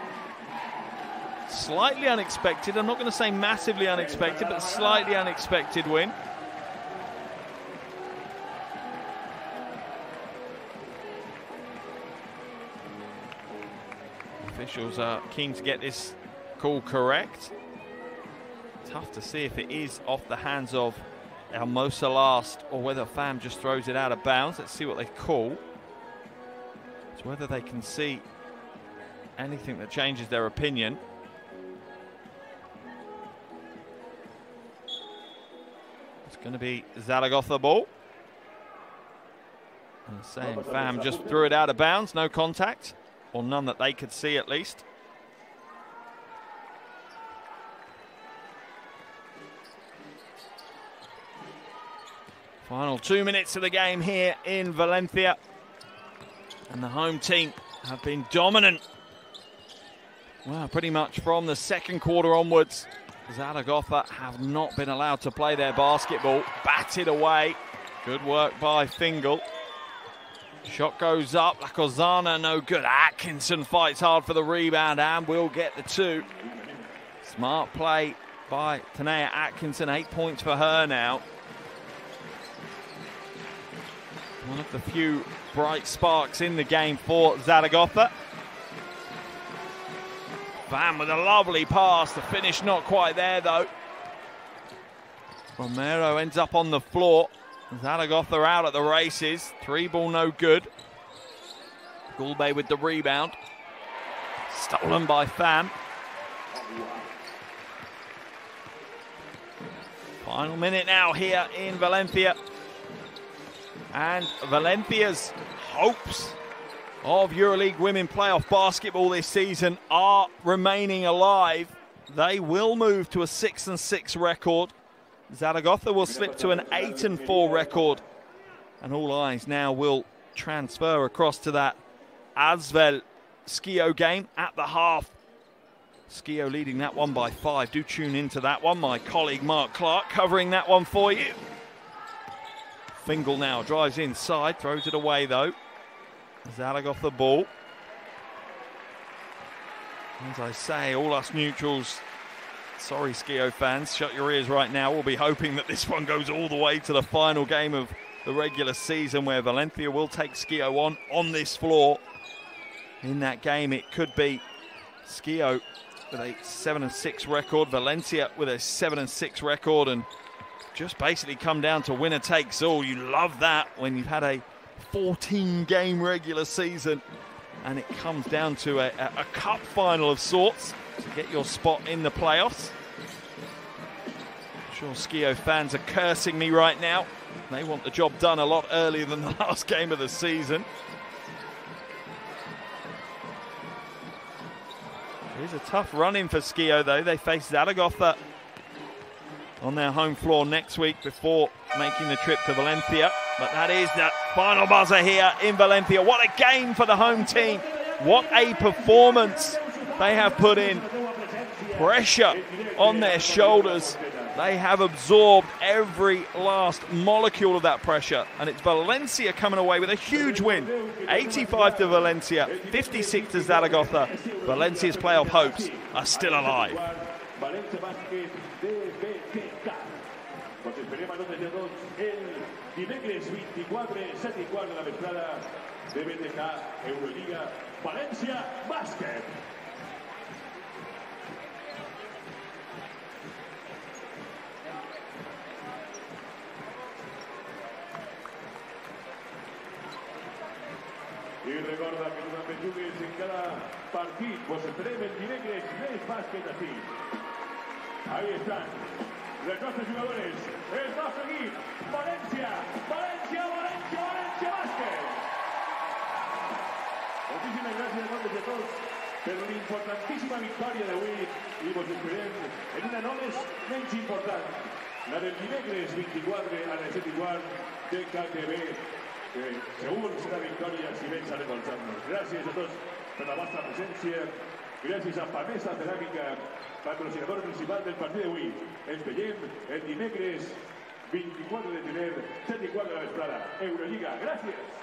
Slightly unexpected. I'm not going to say massively unexpected, but slightly unexpected win. Officials are keen to get this call correct. Tough to see if it is off the hands of Almosa last, or whether Fam just throws it out of bounds. Let's see what they call. It's whether they can see anything that changes their opinion. It's going to be Zaragoza ball. And saying Fam just threw it out of bounds, no contact, or none that they could see at least. Final two minutes of the game here in Valencia. And the home team have been dominant. Well, pretty much from the second quarter onwards. Zaragoza have not been allowed to play their basketball. Batted away. Good work by Fingal. Shot goes up. La Casana, no good. Atkinson fights hard for the rebound and will get the two. Smart play by Tanea Atkinson. Eight points for her now. One of the few bright sparks in the game for Zaragoza. Van with a lovely pass. The finish not quite there though. Romero ends up on the floor. Zaragoza out at the races. Three ball no good. Goulbe with the rebound. Stolen by Fam. Final minute now here in Valencia. And Valencia's hopes of EuroLeague women playoff basketball this season are remaining alive. They will move to a six and six record. Zaragoza will slip to an eight and four record. And all eyes now will transfer across to that Asvel Skio game at the half. Skio leading that one by five. Do tune into that one. My colleague Mark Clark covering that one for you. Fingal now drives inside, throws it away though. Zaragoza ball. As I say, all us neutrals, sorry Skio fans, shut your ears right now. We'll be hoping that this one goes all the way to the final game of the regular season, where Valencia will take Skio on, on this floor. In that game, it could be Skio with a seven and six record, Valencia with a seven and six record, and just basically come down to winner takes all. You love that when you've had a fourteen game regular season and it comes down to a, a, a cup final of sorts to get your spot in the playoffs. I'm sure Skio fans are cursing me right now. They want the job done a lot earlier than the last game of the season. It is a tough run-in for Skio though. They face Zaragoza on their home floor next week before making the trip to Valencia. But that is the final buzzer here in Valencia. What a game for the home team. What a performance they have put in. Pressure on their shoulders. They have absorbed every last molecule of that pressure. And it's Valencia coming away with a huge win. eighty-five to Valencia, fifty-six to Zaragoza. Valencia's playoff hopes are still alive. Dimecres vint-i-quatre, set i quart de la vesprada, de B T K, EuroLeague, Valencia Bàsquet. I recorda que durant els jugues en cada partit, pues esperem el dimecres més bàsquet així. Ahí están los nuestros jugadores, el nuestro equipo, Valencia, Valencia, Valencia, Valencia Bàsquet. Muchísimas gracias a todos y a todos per l'importantíssima victòria d'avui i vos esperem en una no menys important, la del dimecres vint-i-quatre a les set i quart de K T V, que segur serà victòria si vens a recolzar-nos. Gràcies a tots per la vostra presència, gràcies a Pamesa Ceràmica, patrocinador principal del partit d'avui. Ens veiem el dimecres vint-i-quatre de gener, set i quart de la vesprada, EuroLeague. Gràcies!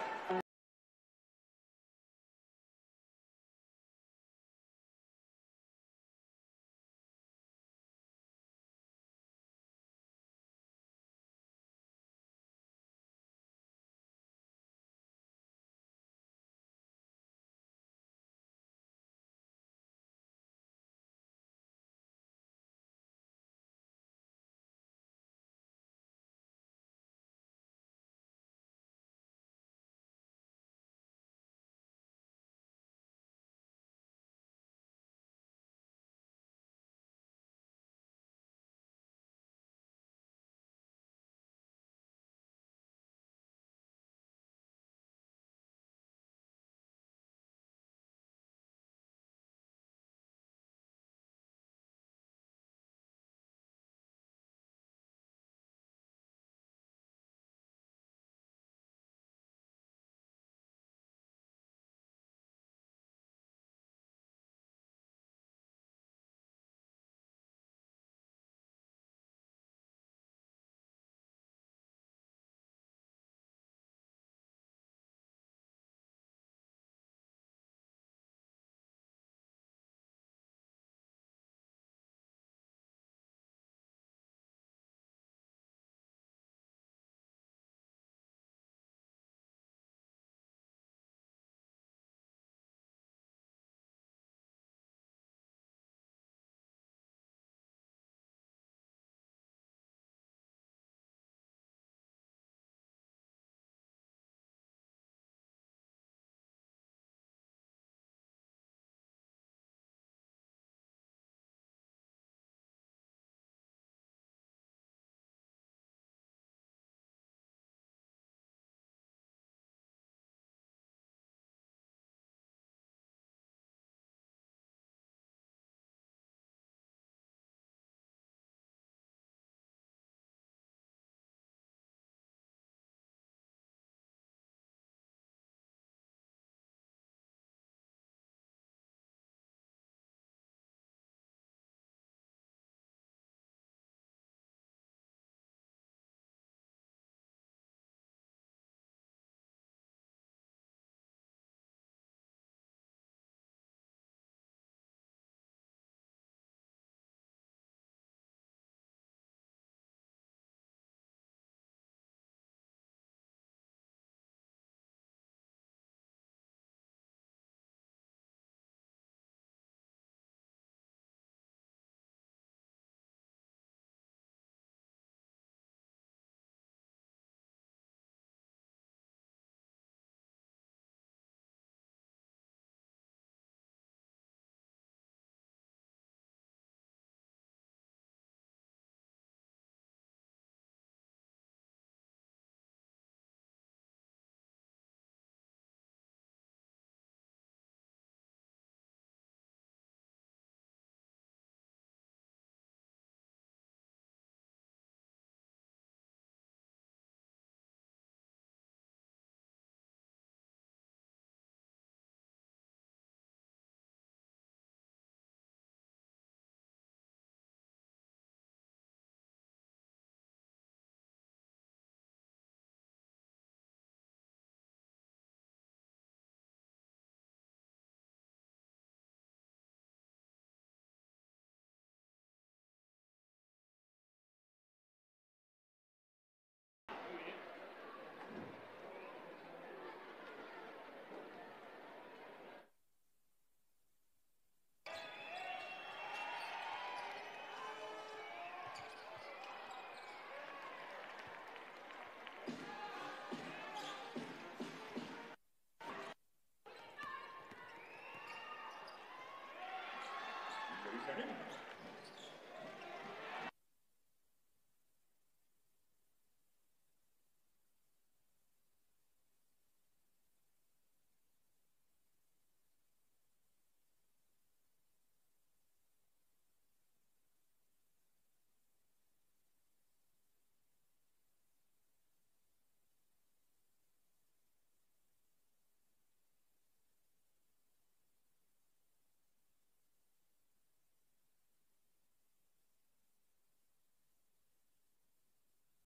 Cristianín.